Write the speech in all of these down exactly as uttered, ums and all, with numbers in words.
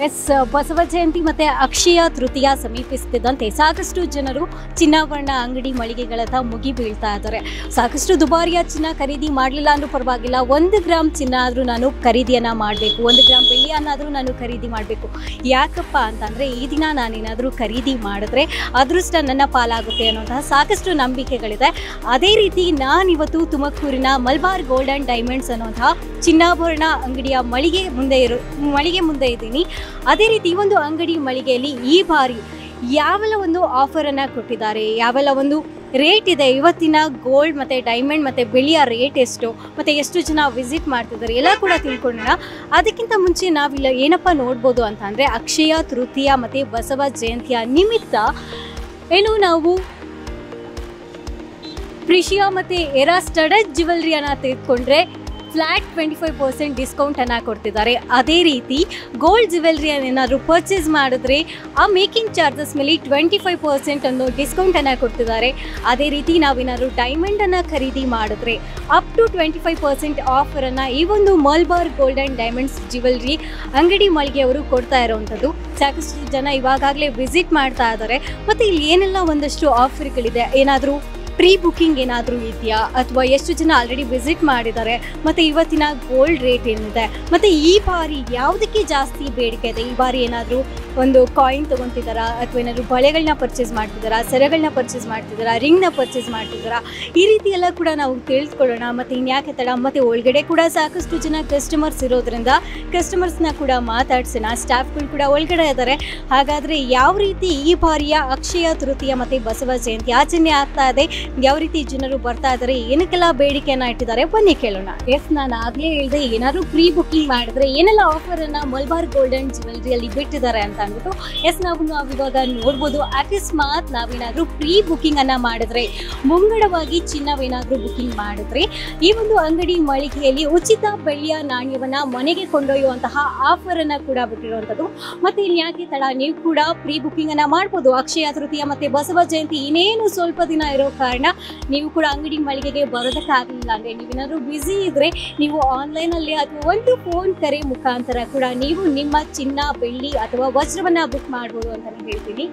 S Basava Jayanti ಮತ್ತು ಅಕ್ಷಯ ತೃತೀಯ ಸಮೀಪಿಸುತ್ತಿದ್ದಂತೆ ಸಾಕಷ್ಟು ಜನರು ಚಿನ್ನಾಭರಣ ಅಂಗಡಿ ಮಳಿಗೆಗಳತ್ತ ಮುಗಿ ಬೀಳ್ತಾ ಇದ್ದಾರೆ. ಸಾಕಷ್ಟು ದುಬಾರಿಯ ಚಿನ್ನ ಖರೀದಿ ಮಾಡಲಿಲ್ಲ ಅಂದ್ರೂ ಪರವಾಗಿಲ್ಲ, ಒಂದು ಗ್ರಾಮ್ ಚಿನ್ನ ಆದರೂ ನಾನು ಖರೀದಿಯನ್ನು ಮಾಡಬೇಕು, ಒಂದು ಗ್ರಾಮ್ ಬೆಳ್ಳಿಯನ್ನಾದರೂ ನಾನು ಖರೀದಿ ಮಾಡಬೇಕು. ಯಾಕಪ್ಪ ಅಂತಂದರೆ ಈ ದಿನ ನಾನೇನಾದರೂ ಖರೀದಿ ಮಾಡಿದ್ರೆ ಅದೃಷ್ಟ ನನ್ನ ಪಾಲಾಗುತ್ತೆ ಅನ್ನೋಂತಹ ಸಾಕಷ್ಟು ನಂಬಿಕೆಗಳಿದೆ. ಅದೇ ರೀತಿ ನಾನಿವತ್ತು ತುಮಕೂರಿನ ಮಲ್ಬಾರ್ ಗೋಲ್ಡ್ ಆ್ಯಂಡ್ ಡೈಮಂಡ್ಸ್ ಅನ್ನೋಂತಹ ಚಿನ್ನಾಭರಣ ಅಂಗಡಿಯ ಮಳಿಗೆ ಮುಂದೆ ಇರೋ ಮಳಿಗೆ ಮುಂದೆ ಇದ್ದೀನಿ. ಅದೇ ರೀತಿ ಈ ಒಂದು ಅಂಗಡಿ ಮಳಿಗೆಯಲ್ಲಿ ಈ ಬಾರಿ ಯಾವೆಲ್ಲ ಒಂದು ಆಫರನ್ನು ಕೊಟ್ಟಿದ್ದಾರೆ, ಯಾವೆಲ್ಲ ಒಂದು ರೇಟ್ ಇದೆ, ಇವತ್ತಿನ ಗೋಲ್ಡ್ ಮತ್ತು ಡೈಮಂಡ್ ಮತ್ತು ಬೆಳ್ಳಿಯ ರೇಟ್ ಎಷ್ಟು ಮತ್ತು ಎಷ್ಟು ಜನ ವಿಸಿಟ್ ಮಾಡ್ತಿದ್ದಾರೆ ಎಲ್ಲ ಕೂಡ ತಿಳ್ಕೊಳ್ಳೋಣ. ಅದಕ್ಕಿಂತ ಮುಂಚೆ ನಾವಿಲ್ಲ ಏನಪ್ಪ ನೋಡ್ಬೋದು ಅಂತ ಅಂದರೆ ಅಕ್ಷಯ ತೃತೀಯ ಮತ್ತು ಬಸವ ಜಯಂತಿಯ ನಿಮಿತ್ತ ಏನು ನಾವು ಪ್ರಿಷಿಯಾ ಮತ್ತು ಎರಾ ಸ್ಟಡಡ್ ಜ್ಯುವೆಲ್ರಿಯನ್ನು ತೆಗೆದುಕೊಂಡ್ರೆ ಫ್ಲ್ಯಾಟ್ ಟ್ವೆಂಟಿ ಫೈವ್ ಪರ್ಸೆಂಟ್ ಡಿಸ್ಕೌಂಟನ್ನು ಕೊಡ್ತಿದ್ದಾರೆ. ಅದೇ ರೀತಿ ಗೋಲ್ಡ್ ಜ್ಯುವೆಲ್ರಿಯನ್ನು ಏನಾದರೂ ಪರ್ಚೇಸ್ ಮಾಡಿದ್ರೆ ಆ ಮೇಕಿಂಗ್ ಚಾರ್ಜಸ್ ಮೇಲೆ ಟ್ವೆಂಟಿ ಫೈವ್ ಪರ್ಸೆಂಟ್ ಅನ್ನೋ ಡಿಸ್ಕೌಂಟನ್ನು ಕೊಡ್ತಿದ್ದಾರೆ. ಅದೇ ರೀತಿ ನಾವೇನಾದರೂ ಡೈಮಂಡನ್ನು ಖರೀದಿ ಮಾಡಿದ್ರೆ up to twenty five percent ಆಫರನ್ನು ಈ ಒಂದು Malabar gold and diamonds jewellery ಅಂಗಡಿ ಮಳಿಗೆಯವರು ಕೊಡ್ತಾ ಇರೋವಂಥದ್ದು. ಸಾಕಷ್ಟು ಜನ ಇವಾಗಲೇ ವಿಸಿಟ್ ಮಾಡ್ತಾ ಇದ್ದಾರೆ. ಮತ್ತು ಇಲ್ಲಿ ಏನೆಲ್ಲ ಒಂದಷ್ಟು ಆಫರ್ಗಳಿದೆ, ಏನಾದರೂ ಪ್ರೀ ಬುಕ್ಕಿಂಗ್ ಏನಾದರೂ ಇದೆಯಾ ಅಥವಾ ಎಷ್ಟು ಜನ ಆಲ್ರೆಡಿ ವಿಸಿಟ್ ಮಾಡಿದ್ದಾರೆ, ಮತ್ತು ಇವತ್ತಿನ ಗೋಲ್ಡ್ ರೇಟ್ ಏನಿದೆ, ಮತ್ತು ಈ ಬಾರಿ ಯಾವುದಕ್ಕೆ ಜಾಸ್ತಿ ಬೇಡಿಕೆ ಇದೆ, ಈ ಬಾರಿ ಏನಾದರೂ ಒಂದು ಕಾಯಿನ್ ತೊಗೊತಿದ್ದಾರಾ ಅಥವಾ ಏನಾದರೂ ಬಳೆಗಳನ್ನ ಪರ್ಚೇಸ್ ಮಾಡ್ತಿದ್ದಾರಾ, ಸೆರೆಗಳನ್ನ ಪರ್ಚೇಸ್ ಮಾಡ್ತಿದ್ದಾರಾ, ರಿಂಗ್ನ ಪರ್ಚೇಸ್ ಮಾಡ್ತಿದ್ದಾರಾ, ಈ ರೀತಿ ಎಲ್ಲ ಕೂಡ ನಾವು ತಿಳಿದುಕೊಳ್ಳೋಣ. ಮತ್ತು ಇನ್ಯಾಕೆ ತಡ, ಮತ್ತು ಒಳಗಡೆ ಕೂಡ ಸಾಕಷ್ಟು ಜನ ಕಸ್ಟಮರ್ಸ್ ಇರೋದ್ರಿಂದ ಕಸ್ಟಮರ್ಸ್ನ ಕೂಡ ಮಾತಾಡ್ಸೋಣ. ಸ್ಟಾಫ್ಗಳು ಕೂಡ ಒಳಗಡೆ ಇದ್ದಾರೆ. ಹಾಗಾದರೆ ಯಾವ ರೀತಿ ಈ ಬಾರಿಯ ಅಕ್ಷಯ ತೃತೀಯ ಮತ್ತು ಬಸವ ಜಯಂತಿ ಆಚರಣೆ ಆಗ್ತಾ ಇದೆ, ಯಾವ ರೀತಿ ಜನರು ಬರ್ತಾ ಇದ್ದಾರೆ, ಏನಕ್ಕೆಲ್ಲ ಬೇಡಿಕೆಯನ್ನು ಇಟ್ಟಿದ್ದಾರೆ, ಬನ್ನಿ ಕೇಳೋಣ. ಎಸ್, ನಾನು ಆಗಲೇ ಹೇಳಿದೆ ಏನಾದರೂ ಪ್ರೀ ಬುಕ್ಕಿಂಗ್ ಮಾಡಿದ್ರೆ ಏನೆಲ್ಲ ಆಫರನ್ನು ಮಲ್ಬಾರ್ ಗೋಲ್ಡ್ ಆ್ಯಂಡ್ ಜ್ಯುವೆಲ್ರಿಯಲ್ಲಿ ಬಿಟ್ಟಿದ್ದಾರೆ ಅಂತ ಅಂದ್ಬಿಟ್ಟು. ಎಸ್, ನಾವು ನಾವು ಇವಾಗ ನೋಡ್ಬೋದು, ಅಕಸ್ಮಾತ್ ನಾವೇನಾದರೂ ಪ್ರೀ ಬುಕ್ಕಿಂಗನ್ನು ಮಾಡಿದ್ರೆ, ಮುಂಗಡವಾಗಿ ಚಿನ್ನವೇನಾದರೂ ಬುಕ್ಕಿಂಗ್ ಮಾಡಿದ್ರೆ ಈ ಒಂದು ಅಂಗಡಿ ಮಳಿಗೆಯಲ್ಲಿ ಉಚಿತ ಬೆಳ್ಳಿಯ ನಾಣ್ಯವನ್ನು ಮನೆಗೆ ಕೊಂಡೊಯ್ಯುವಂತಹ ಆಫರನ್ನು ಕೂಡ ಬಿಟ್ಟಿರುವಂಥದ್ದು. ಮತ್ತು ಇಲ್ಲಿ ಯಾಕೆ ತಡ, ನೀವು ಕೂಡ ಪ್ರೀ ಬುಕ್ಕಿಂಗನ್ನು ಮಾಡ್ಬೋದು. ಅಕ್ಷಯ ತೃತೀಯ ಮತ್ತು ಬಸವ ಜಯಂತಿ ಇನ್ನೇನು ಸ್ವಲ್ಪ ದಿನ ಇರೋ ಕಾರಣ ನೀವು ಕೂಡ ಅಂಗಡಿ ಮಳಿಗೆಗೆ ಬರೋದಕ್ಕಾಗಲಿಲ್ಲ ಅಂದರೆ, ನೀವೇನಾದರೂ ಬ್ಯುಸಿ ಇದ್ದರೆ ನೀವು ಆನ್ಲೈನಲ್ಲಿ ಅಥವಾ ಒಂದು ಫೋನ್ ಕರೆ ಮುಖಾಂತರ ಕೂಡ ನೀವು ನಿಮ್ಮ ಚಿನ್ನ ಬೆಳ್ಳಿ ಅಥವಾ ವಜ್ರವನ್ನು ಬುಕ್ ಮಾಡ್ಬೋದು ಅಂತ ಹೇಳ್ತೀನಿ.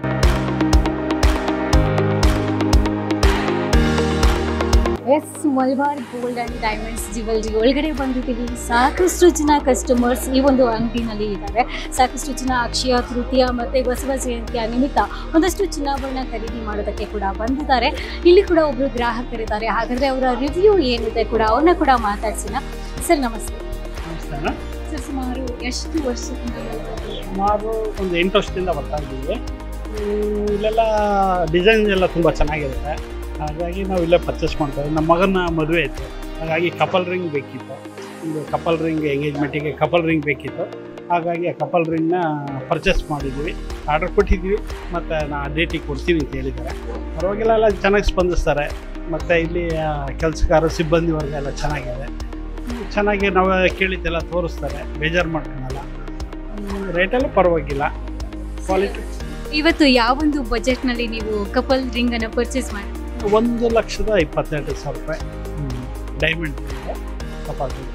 Yes, Malabar gold and diamonds jewellery ಒಳಗಡೆ ಬಂದಿದ್ದೀವಿ. ಸಾಕಷ್ಟು ಜನ ಕಸ್ಟಮರ್ಸ್ ಈ ಒಂದು ಅಂಗಡಿನಲ್ಲಿ ಇದ್ದಾರೆ. ಸಾಕಷ್ಟು ಜನ ಅಕ್ಷಯ ತೃತೀಯ ಮತ್ತು ಬಸವ ಜಯಂತಿಯ ನಿಮಿತ್ತ ಒಂದಷ್ಟು ಚಿನ್ನಾಭರಣ ಖರೀದಿ ಮಾಡೋದಕ್ಕೆ ಕೂಡ ಬಂದಿದ್ದಾರೆ. ಇಲ್ಲಿ ಕೂಡ ಒಬ್ಬರು ಗ್ರಾಹಕರಿದ್ದಾರೆ. ಹಾಗಾದರೆ ಅವರ ರಿವ್ಯೂ ಏನಿದೆ ಕೂಡ ಅವ್ರನ್ನ ಕೂಡ ಮಾತಾಡ್ಸೋಣ. ಸರ್ ನಮಸ್ತೆ. ನಮಸ್ಕಾರ ಸರ್, ಸುಮಾರು ಎಷ್ಟು ವರ್ಷದಿಂದ? ಸುಮಾರು ಒಂದು ಎಂಟು ವರ್ಷದಿಂದ ಬರ್ತಾ ಇದ್ದೀವಿ. ಇಲ್ಲೆಲ್ಲ ಡಿಸೈನ್ ಎಲ್ಲ ತುಂಬ ಚೆನ್ನಾಗಿರುತ್ತೆ. ಹಾಗಾಗಿ ನಾವು ಇಲ್ಲೇ ಪರ್ಚೇಸ್ ಮಾಡ್ತೇವೆ. ನಮ್ಮ ಮಗನ ಮದುವೆ ಇತ್ತು, ಹಾಗಾಗಿ ಕಪಲ್ ರಿಂಗ್ ಬೇಕಿತ್ತು. ಒಂದು ಕಪಲ್ ರಿಂಗ್ ಎಂಗೇಜ್ಮೆಂಟಿಗೆ ಕಪಲ್ ರಿಂಗ್ ಬೇಕಿತ್ತು. ಹಾಗಾಗಿ ಆ ಕಪಲ್ ರಿಂಗ್ನ ಪರ್ಚೇಸ್ ಮಾಡಿದ್ವಿ, ಆರ್ಡರ್ ಕೊಟ್ಟಿದ್ವಿ. ಮತ್ತು ನಾ ಡೇಟಿಗೆ ಕೊಡ್ತೀವಿ ಅಂತ ಹೇಳಿದ್ದಾರೆ. ಪರವಾಗಿಲ್ಲ, ಎಲ್ಲ ಚೆನ್ನಾಗಿ ಸ್ಪಂದಿಸ್ತಾರೆ. ಮತ್ತು ಇಲ್ಲಿ ಕೆಲಸಗಾರ ಸಿಬ್ಬಂದಿ ವರ್ಗ ಎಲ್ಲ ಚೆನ್ನಾಗಿದೆ. ಚೆನ್ನಾಗಿ ನಾವು ಕೇಳಿದ್ದೆಲ್ಲ ತೋರಿಸ್ತಾರೆ, ಬೇಜಾರು ಮಾಡ್ಕೊಳಲ್ಲ. ರೇಟೆಲ್ಲ ಪರವಾಗಿಲ್ಲ, ಕ್ವಾಲಿಟಿ. ಇವತ್ತು ಯಾವೊಂದು ಬಜೆಟ್ನಲ್ಲಿ ನೀವು ಕಪಲ್ ರಿಂಗನ್ನು ಪರ್ಚೇಸ್ ಮಾಡಿ? ಒಂದು ಲಕ್ಷದ ಇಪ್ಪತ್ತೆರಡು ಸಾವಿರ ರೂಪಾಯಿ ಡೈಮಂಡ್ ಕಪಲ್ ರಿಂಗ್.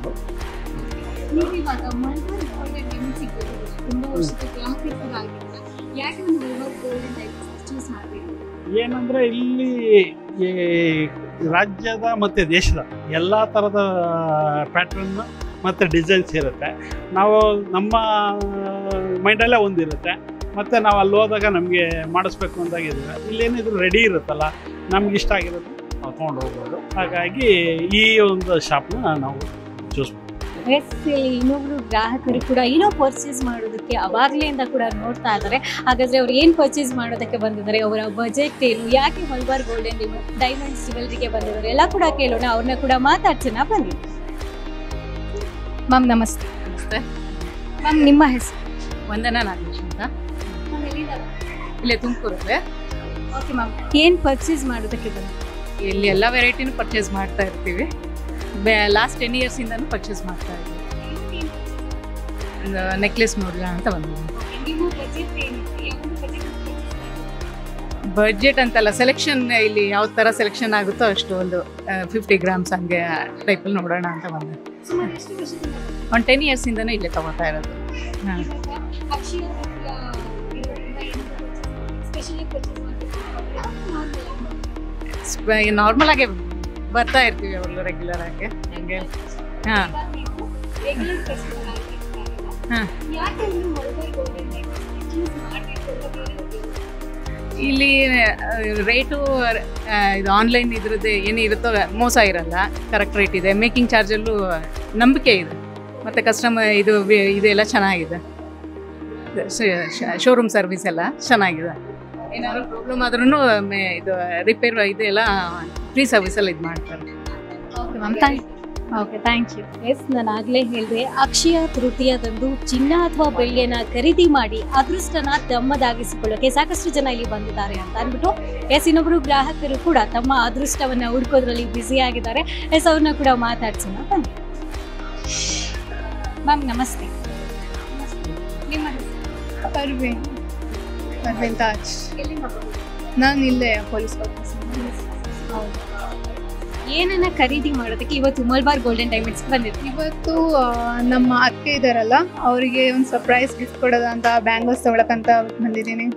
ಏನಂದರೆ ಇಲ್ಲಿ ರಾಜ್ಯದ ಮತ್ತು ದೇಶದ ಎಲ್ಲ ಥರದ ಪ್ಯಾಟ್ರನ್ ಮತ್ತು ಡಿಸೈನ್ಸ್ ಇರುತ್ತೆ. ನಾವು ನಮ್ಮ ಮೈಂಡಲ್ಲೇ ಒಂದಿರುತ್ತೆ. ಮತ್ತು ನಾವು ಅಲ್ಲಿ ಹೋದಾಗ ನಮಗೆ ಮಾಡಿಸ್ಬೇಕು ಅಂದಾಗಿದ್ರೆ ಇಲ್ಲೇನಿದ್ರು ರೆಡಿ ಇರುತ್ತಲ್ಲ, ನಮ್ಗೆ ಇಷ್ಟ ಆಗಿರೋದು ನಾವು ತೊಗೊಂಡು ಹೋಗ್ಬೋದು. ಹಾಗಾಗಿ ಈ ಒಂದು ಶಾಪ್ನ ನಾವು ಚೂಸ್ ಮಾಡ್ತೀವಿ. ಎಸ್, ಇಲ್ಲಿ ಇನ್ನೊಬ್ರು ಗ್ರಾಹಕರು ಕೂಡ ಏನೋ ಪರ್ಚೇಸ್ ಮಾಡೋದಕ್ಕೆ ಅವಾಗಲೇಂದ ಕೂಡ ನೋಡ್ತಾ ಇದ್ದಾರೆ. ಹಾಗಾದರೆ ಅವ್ರು ಏನು ಪರ್ಚೇಸ್ ಮಾಡೋದಕ್ಕೆ ಬಂದಿದ್ದಾರೆ, ಅವರ ಬಜೆಟ್ ಏನು, ಯಾಕೆ ಮಲ್ಬಾರ್ ಗೋಲ್ಡ್ ಆ್ಯಂಡ್ ಡೈಮಂಡ್ಸ್ ಜ್ಯುವೆಲ್ರಿಗೆ ಬಂದಿದ್ದಾರೆ ಎಲ್ಲ ಕೂಡ ಕೇಳೋಣ. ಅವ್ರನ್ನ ಕೂಡ ಮಾತಾಡ್ಸೋಣ, ಬನ್ನಿ. ಮ್ಯಾಮ್ ನಮಸ್ತೆ. ನಮಸ್ತೆ ಮ್ಯಾಮ್, ನಿಮ್ಮ ಹೆಸರು? ವಂದನಾ ನಾಗೇಶ್ ಅಂತ, ಇಲ್ಲೇ ತುಮಕೂರಲ್ಲೇ. ಓಕೆ ಮ್ಯಾಮ್, ಏನು ಪರ್ಚೇಸ್ ಮಾಡೋದಕ್ಕೆ ಬಂದು? ಇಲ್ಲಿ ಎಲ್ಲ ವೆರೈಟಿನೂ ಪರ್ಚೇಸ್ ಮಾಡ್ತಾ ಇರ್ತೀವಿ. ಬೆ ಲಾಸ್ಟ್ ಟೆನ್ ಇಯರ್ಸಿಂದನೂ ಪರ್ಚೇಸ್ ಮಾಡ್ತಾ ಇದ್ದೀವಿ. ಒಂದು ನೆಕ್ಲೆಸ್ ನೋಡೋಣ ಅಂತ ಬಂದಿದ್ದೀವಿ. ಬಡ್ಜೆಟ್ ಅಂತಲ್ಲ, ಸೆಲೆಕ್ಷನ್ ಇಲ್ಲಿ ಯಾವ ಥರ ಸೆಲೆಕ್ಷನ್ ಆಗುತ್ತೋ ಅಷ್ಟು ಒಂದು ಫಿಫ್ಟಿ ಗ್ರಾಮ್ಸ್ ಹಂಗೆ ಟೈಪಲ್ಲಿ ನೋಡೋಣ ಅಂತ ಬಂದೆ. ಒಂದು ಟೆನ್ ಇಯರ್ಸಿಂದನೂ ಇಲ್ಲೇ ತೊಗೊತಾ ಇರೋದು. ಹಾಂ, ಅಕ್ಷಯ ನಾರ್ಮಲ್ ಆಗಿ ಬರ್ತಾ ಇರ್ತೀವಿ ಅವೆಲ್ಲ ರೆಗ್ಯುಲರ್ ಆಗಿ ಹಂಗೆ. ಹಾಂ ಹಾಂ ಇಲ್ಲಿ ರೇಟು ಇದು ಆನ್ಲೈನ್ ಇದ್ರದ್ದು ಏನಿರುತ್ತೋ ಮೋಸ ಇರಲ್ಲ, ಕರೆಕ್ಟ್ ರೇಟ್ ಇದೆ. ಮೇಕಿಂಗ್ ಚಾರ್ಜಲ್ಲೂ ನಂಬಿಕೆ ಇದೆ, ಮತ್ತು ಕಸ್ಟಮರ್ ಇದು ಇದೆಲ್ಲ ಚೆನ್ನಾಗಿದೆ. ಶೋರೂಮ್ ಸರ್ವಿಸ್ ಎಲ್ಲ ಚೆನ್ನಾಗಿದೆ. ಏನಾದ್ರು ಪ್ರಾಬ್ಲಮ್ ಆದ್ರೂ ಇದು ರಿಪೇರ್ ಇದೆಲ್ಲ ಫ್ರೀ ಸರ್ವಿಸಲ್ಲಿ ಇದು ಮಾಡ್ತಾರೆ. Okay ma'am, thank okay thank you. Yes, ನಾನು ಆಗಲೇ ಹೇಳಿದೆ, ಅಕ್ಷಯ ತೃತೀಯದಂದು ಚಿನ್ನ ಅಥವಾ ಬೆಳ್ಳಿಯನ್ನು ಖರೀದಿ ಮಾಡಿ ಅದೃಷ್ಟನ ತಮ್ಮದಾಗಿಸಿಕೊಳ್ಳೋಕೆ ಸಾಕಷ್ಟು ಜನ ಇಲ್ಲಿ ಬಂದಿದ್ದಾರೆ ಅಂತ ಅಂದ್ಬಿಟ್ಟು ಎಸ್ ಇನ್ನೊಬ್ಬರು ಗ್ರಾಹಕರು ಕೂಡ ತಮ್ಮ ಅದೃಷ್ಟವನ್ನು ಹುಡ್ಕೋದ್ರಲ್ಲಿ ಬ್ಯುಸಿ ಆಗಿದ್ದಾರೆ. ಎಸ್, ಅವ್ರನ್ನ ಕೂಡ ಮಾತಾಡ್ಸೋಣ ಬನ್ನಿ. ಮ್ಯಾಮ್ ನಮಸ್ತೆ, ನಿಮ್ಮ ಪರ್ವೀನ್ ಪರ್ವೀನ್ ತಾಜ್. ಎಲ್ಲಿಂದ ನಾನು ಇಲ್ಲೇ ಪೊಲೀಸ್ ಆಫೀಸ್. ಹೌದು, ಏನನ್ನ ಖರೀದಿ ಮಾಡೋದಕ್ಕೆ ಇವತ್ತು ಮಲ್ಬಾರ್ ಗೋಲ್ಡನ್ ಡೈಮಂಡ್ಸ್ ಬಂದಿದ್ವಿ? ಇವತ್ತು ಆ, ನಮ್ಮ ಅತ್ತೆ ಇದ್ದಾರಲ್ಲ, ಅವರಿಗೆ ಒಂದು ಸರ್ಪ್ರೈಸ್ ಗಿಫ್ಟ್ ಕೊಡೋದಂತ ಬ್ಯಾಂಗಲ್ಸ್ ತೊಗೊಳಕಂತ ಬಂದಿದ್ದೀನಿ.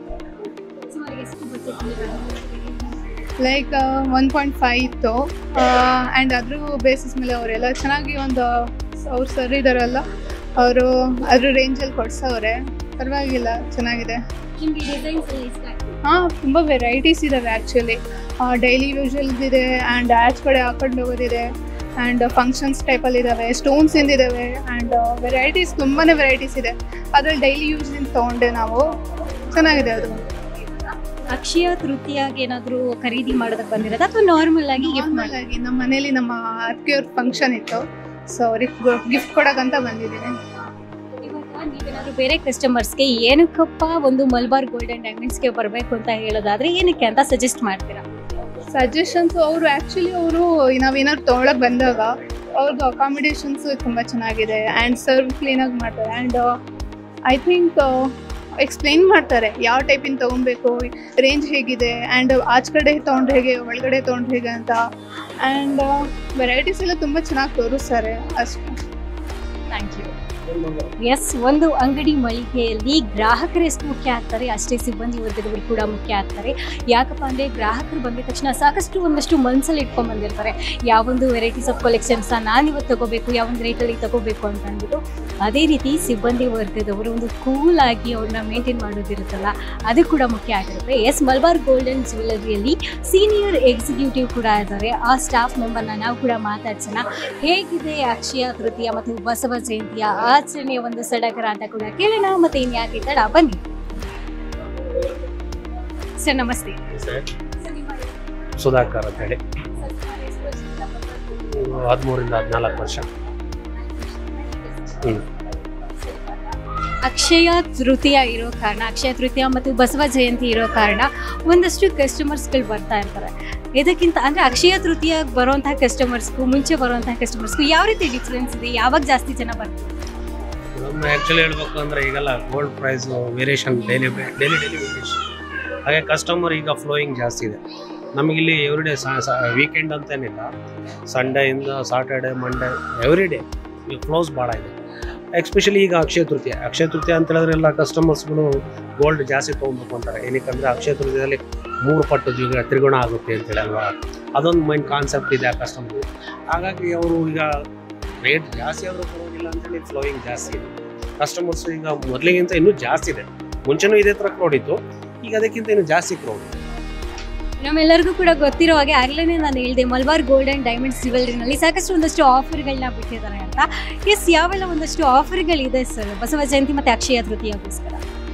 ಲೈಕ್ ಒನ್ ಪಾಯಿಂಟ್ ಫೈವ್ ಇತ್ತು, ಆ್ಯಂಡ್ ಅದ್ರ ಬೇಸಿಸ್ ಮೇಲೆ ಅವರೆಲ್ಲ ಚೆನ್ನಾಗಿ ಒಂದು ಅವ್ರು ಸರ್ ಇದ್ದಾರಲ್ಲ, ಅವರು ಅದ್ರ ರೇಂಜಲ್ಲಿ ಕೊಡ್ಸವ್ರೆ. ಪರವಾಗಿಲ್ಲ, ಚೆನ್ನಾಗಿದೆ. ನಿಮಗೆ ಡಿಸೈನ್ಸ್ ಎಲ್ಲ ಇಷ್ಟ ಆಗ್ತದೆ? ಹಾಂ, ತುಂಬ ವೆರೈಟೀಸ್ ಇದ್ದಾವೆ ಆ್ಯಕ್ಚುಲಿ. ಡೈಲಿ ಯೂಶಲ್ದಿದೆ ಆ್ಯಂಡ್ ಆ್ಯಡ್ಸ್ ಕಡೆ ಹಾಕೊಂಡು ಹೋಗೋದಿದೆ, ಆ್ಯಂಡ್ ಫಂಕ್ಷನ್ಸ್ ಟೈಪಲ್ಲಿ ಇದ್ದಾವೆ, ಸ್ಟೋನ್ಸ್ ಇಂದಿದ್ದಾವೆ, ಆ್ಯಂಡ್ ವೆರೈಟೀಸ್ ತುಂಬಾ ವೆರೈಟೀಸ್ ಇದೆ. ಅದ್ರಲ್ಲಿ ಡೈಲಿ ಯೂಸ್ನಿಂದ ತೊಗೊಂಡೆ ನಾವು, ಚೆನ್ನಾಗಿದೆ ಅದು. ಅಕ್ಷಯ ತೃತೀಯಾಗಿ ಏನಾದರೂ ಖರೀದಿ ಮಾಡೋದಕ್ಕೆ ಬಂದಿರೋದು ಅಥವಾ ನಾರ್ಮಲ್ ಆಗಿ ಗಿಫ್ಟ್ ನಾರ್ಮಲ್ ಆಗಿ ನಮ್ಮ ಮನೇಲಿ ನಮ್ಮ ಅತ್ತಿಗೆಯವ್ರ ಫಂಕ್ಷನ್ ಇತ್ತು, ಸೊ ಅವ್ರಿಗೆ ಗಿಫ್ಟ್ ಕೊಡೋಕ್ಕಂತ ಬಂದಿದ್ದೀನಿ. ಇವಾಗ ನೀವೇನಾದರೂ ಬೇರೆ ಕಸ್ಟಮರ್ಸ್ಗೆ ಏನಕ್ಕಪ್ಪ ಒಂದು ಮಲ್ಬಾರ್ ಗೋಲ್ಡನ್ ಡೈಮಂಡ್ಸ್ಗೆ ಬರಬೇಕು ಅಂತ ಹೇಳೋದಾದ್ರೆ ಏನಕ್ಕೆ ಅಂತ ಸಜೆಸ್ಟ್ ಮಾಡ್ತೀರಾ? ಸಜೆಷನ್ಸು ಅವರು ಆ್ಯಕ್ಚುಲಿ ಅವರು ನಾವೇನಾದ್ರು ತೊಗೊಳಕ್ಕೆ ಬಂದಾಗ ಅವ್ರದ್ದು ಅಕಾಮಿಡೇಷನ್ಸು ತುಂಬ ಚೆನ್ನಾಗಿದೆ, ಆ್ಯಂಡ್ ಸರ್ವ್ ಕ್ಲೀನಾಗಿ ಮಾಡ್ತಾರೆ, ಆ್ಯಂಡ್ ಐ ಥಿಂಕ್ ಎಕ್ಸ್ಪ್ಲೈನ್ ಮಾಡ್ತಾರೆ ಯಾವ ಟೈಪಿನ ತೊಗೊಬೇಕು, ರೇಂಜ್ ಹೇಗಿದೆ, ಆ್ಯಂಡ್ ಆಚೆ ಕಡೆ ತೊಗೊಂಡ್ರೆ ಹೇಗೆ, ಒಳಗಡೆ ತೊಗೊಂಡ್ರೆ ಹೇಗೆ ಅಂತ, ಆ್ಯಂಡ್ ವೆರೈಟೀಸ್ ಎಲ್ಲ ತುಂಬ ಚೆನ್ನಾಗಿ ತೋರಿಸ್ತಾರೆ ಅಷ್ಟೇ. Thank you. ಎಸ್, ಒಂದು ಅಂಗಡಿ ಮಳಿಗೆಯಲ್ಲಿ ಗ್ರಾಹಕರು ಎಷ್ಟು ಮುಖ್ಯ ಆಗ್ತಾರೆ ಅಷ್ಟೇ ಸಿಬ್ಬಂದಿ ವರ್ಗದವರು ಕೂಡ ಮುಖ್ಯ ಆಗ್ತಾರೆ. ಯಾಕಪ್ಪ ಅಂದರೆ ಗ್ರಾಹಕರು ಬಂದ ತಕ್ಷಣ ಸಾಕಷ್ಟು ಒಂದಷ್ಟು ಮನಸ್ಸಲ್ಲಿ ಇಟ್ಕೊಂಡು ಬಂದಿರ್ತಾರೆ, ಯಾವೊಂದು ವೆರೈಟೀಸ್ ಆಫ್ ಕಲೆಕ್ಷನ್ಸ್ನ ನಾನು ಇವತ್ತು ತಗೋಬೇಕು, ಯಾವೊಂದು ರೇಟಲ್ಲಿ ತಗೋಬೇಕು ಅಂತ ಅಂದ್ಬಿಟ್ಟು. ಅದೇ ರೀತಿ ಸಿಬ್ಬಂದಿ ವರ್ಗದವರು ಒಂದು ಕೂಲ್ ಆಗಿ ಅವ್ರನ್ನ ಮೇಂಟೈನ್ ಮಾಡೋದಿರುತ್ತಲ್ಲ, ಅದು ಕೂಡ ಮುಖ್ಯ ಆಗಿರುತ್ತೆ. ಎಸ್, ಮಲ್ಬಾರ್ ಗೋಲ್ಡನ್ ಜ್ಯುವೆಲರಿಯಲ್ಲಿ ಸೀನಿಯರ್ ಎಕ್ಸಿಕ್ಯೂಟಿವ್ ಕೂಡ ಇದ್ದಾರೆ. ಆ ಸ್ಟಾಫ್ ಮೆಂಬರ್ನ ನಾವು ಕೂಡ ಮಾತಾಡ್ಸೋಣ. ಹೇಗಿದೆ ಅಕ್ಷಯ ತೃತೀಯ ಮತ್ತು ಬಸವ ಜಯಂತಿಯ ಆಚರಣೆಯ ಒಂದು ಸಡಗರ ಅಂತ ಕೂಡ ಕೇಳೋಣ. ಮತ್ತೆ ಇನ್ಯಾಕೆ ತಡ, ಬನ್ನಿ ಸರ್. ನಮಸ್ತೆ ಸರ್, ಸುಧಾಕರ್ ಅಂತ ಹೇಳಿ, ಹದಿಮೂರಿಂದ ಹದಿನಾಲ್ಕು ವರ್ಷ. ಹ್ಞೂ ಅಕ್ಷಯ ತೃತೀಯ ಇರೋ ಕಾರಣ, ಅಕ್ಷಯ ತೃತೀಯ ಮತ್ತು ಬಸವ ಜಯಂತಿ ಇರೋ ಕಾರಣ ಒಂದಷ್ಟು ಕಸ್ಟಮರ್ಸ್ಗಳು ಬರ್ತಾ ಇರ್ತಾರೆ. ಇದಕ್ಕಿಂತ ಅಂದರೆ ಅಕ್ಷಯ ತೃತೀಯಕ್ಕೆ ಬರುವಂತಹ ಕಸ್ಟಮರ್ಸ್ಗೂ ಮುಂಚೆ ಬರುವಂತಹ ಕಸ್ಟಮರ್ಸ್ಗೂ ಯಾವ ರೀತಿ ಡಿಫ್ರೆನ್ಸ್ ಇದೆ? ಯಾವಾಗ ಜಾಸ್ತಿ ಜನ ಬರ್ತಾರೆ? ನಮ್ಮ ಆ್ಯಕ್ಚುಲಿ ಹೇಳ್ಬೇಕು ಅಂದರೆ ಈಗೆಲ್ಲ gold price variation daily daily daily variation, ಹಾಗೆ ಕಸ್ಟಮರ್ ಈಗ ಫ್ಲೋಯಿಂಗ್ ಜಾಸ್ತಿ ಇದೆ. ನಮಗಿಲ್ಲಿ ಎವ್ರಿ ಡೇ ವೀಕೆಂಡ್ ಅಂತೇನಿಲ್ಲ, ಸಂಡೇಯಿಂದ ಸಾಟರ್ಡೆ ಮಂಡೇ ಎವ್ರಿ ಡೇ ಈಗ ಫ್ಲೋಸ್ ಭಾಳ ಇದೆ. ಎಸ್ಪೆಷಲಿ ಈಗ ಅಕ್ಷಯ ತೃತೀಯ ಅಕ್ಷಯ ತೃತೀಯ ಅಂತ ಹೇಳಿದ್ರೆ ಎಲ್ಲ ಕಸ್ಟಮರ್ಸ್ಗಳು ಗೋಲ್ಡ್ ಜಾಸ್ತಿ ತೊಗೊಬೇಕು ಅಂತಾರೆ. ಏನಕ್ಕಂದರೆ ಅಕ್ಷಯ ತೃತೀಯದಲ್ಲಿ ಮೂರು ಪಟ್ಟು ಜೀವ ತ್ರಿಗುಣ ಆಗುತ್ತೆ ಅಂತೇಳಿ ಅಲ್ವಾ, ಅದೊಂದು ಮೈಂಡ್ ಕಾನ್ಸೆಪ್ಟ್ ಇದೆ ಆ ಕಸ್ಟಮರ್ಗೆ. ಹಾಗಾಗಿ ಅವರು ಈಗ ರೇಟ್ ಜಾಸ್ತಿ ಆದರೂ ಪರವಾಗಿಲ್ಲ ಅಂತೇಳಿ ಫ್ಲೋಯಿಂಗ್ ಜಾಸ್ತಿ ಇದೆ. ಕಸ್ಟಮರ್ಸ್ ಈಗ ಮೊದಲಿಗಿಂತ ಇನ್ನೂ ಜಾಸ್ತಿ ಇದೆ. ಮುಂಚೆನೂ ಇದೇ ಥರ ಕ್ರೌಡ್ ಇತ್ತು, ಈಗ ಅದಕ್ಕಿಂತ ಇನ್ನೂ ಜಾಸ್ತಿ ಕ್ರೌಡ್. ನಮ್ಮೆಲ್ಲರಿಗೂ ಕೂಡ ಗೊತ್ತಿರೋ ಹಾಗೆ ಆಗಲೇ ನಾನು ಹೇಳಿದೆ, ಮಲ್ಬಾರ್ ಗೋಲ್ಡನ್ ಡೈಮಂಡ್ಸ್ ಜ್ಯುವೆಲರಿನಲ್ಲಿ ಸಾಕಷ್ಟು ಒಂದಷ್ಟು ಆಫರ್ಗಳನ್ನ ಬಿಟ್ಟಿದ್ದಾರೆ ಅಂತ. ಎಸ್, ಯಾವೆಲ್ಲ ಒಂದಷ್ಟು ಆಫರ್ಗಳಿದೆ ಸರ್ ಬಸವ ಜಯಂತಿ ಮತ್ತು ಅಕ್ಷಯ ತೃತೀಯಕ್ಕೋಸ್ಕರ?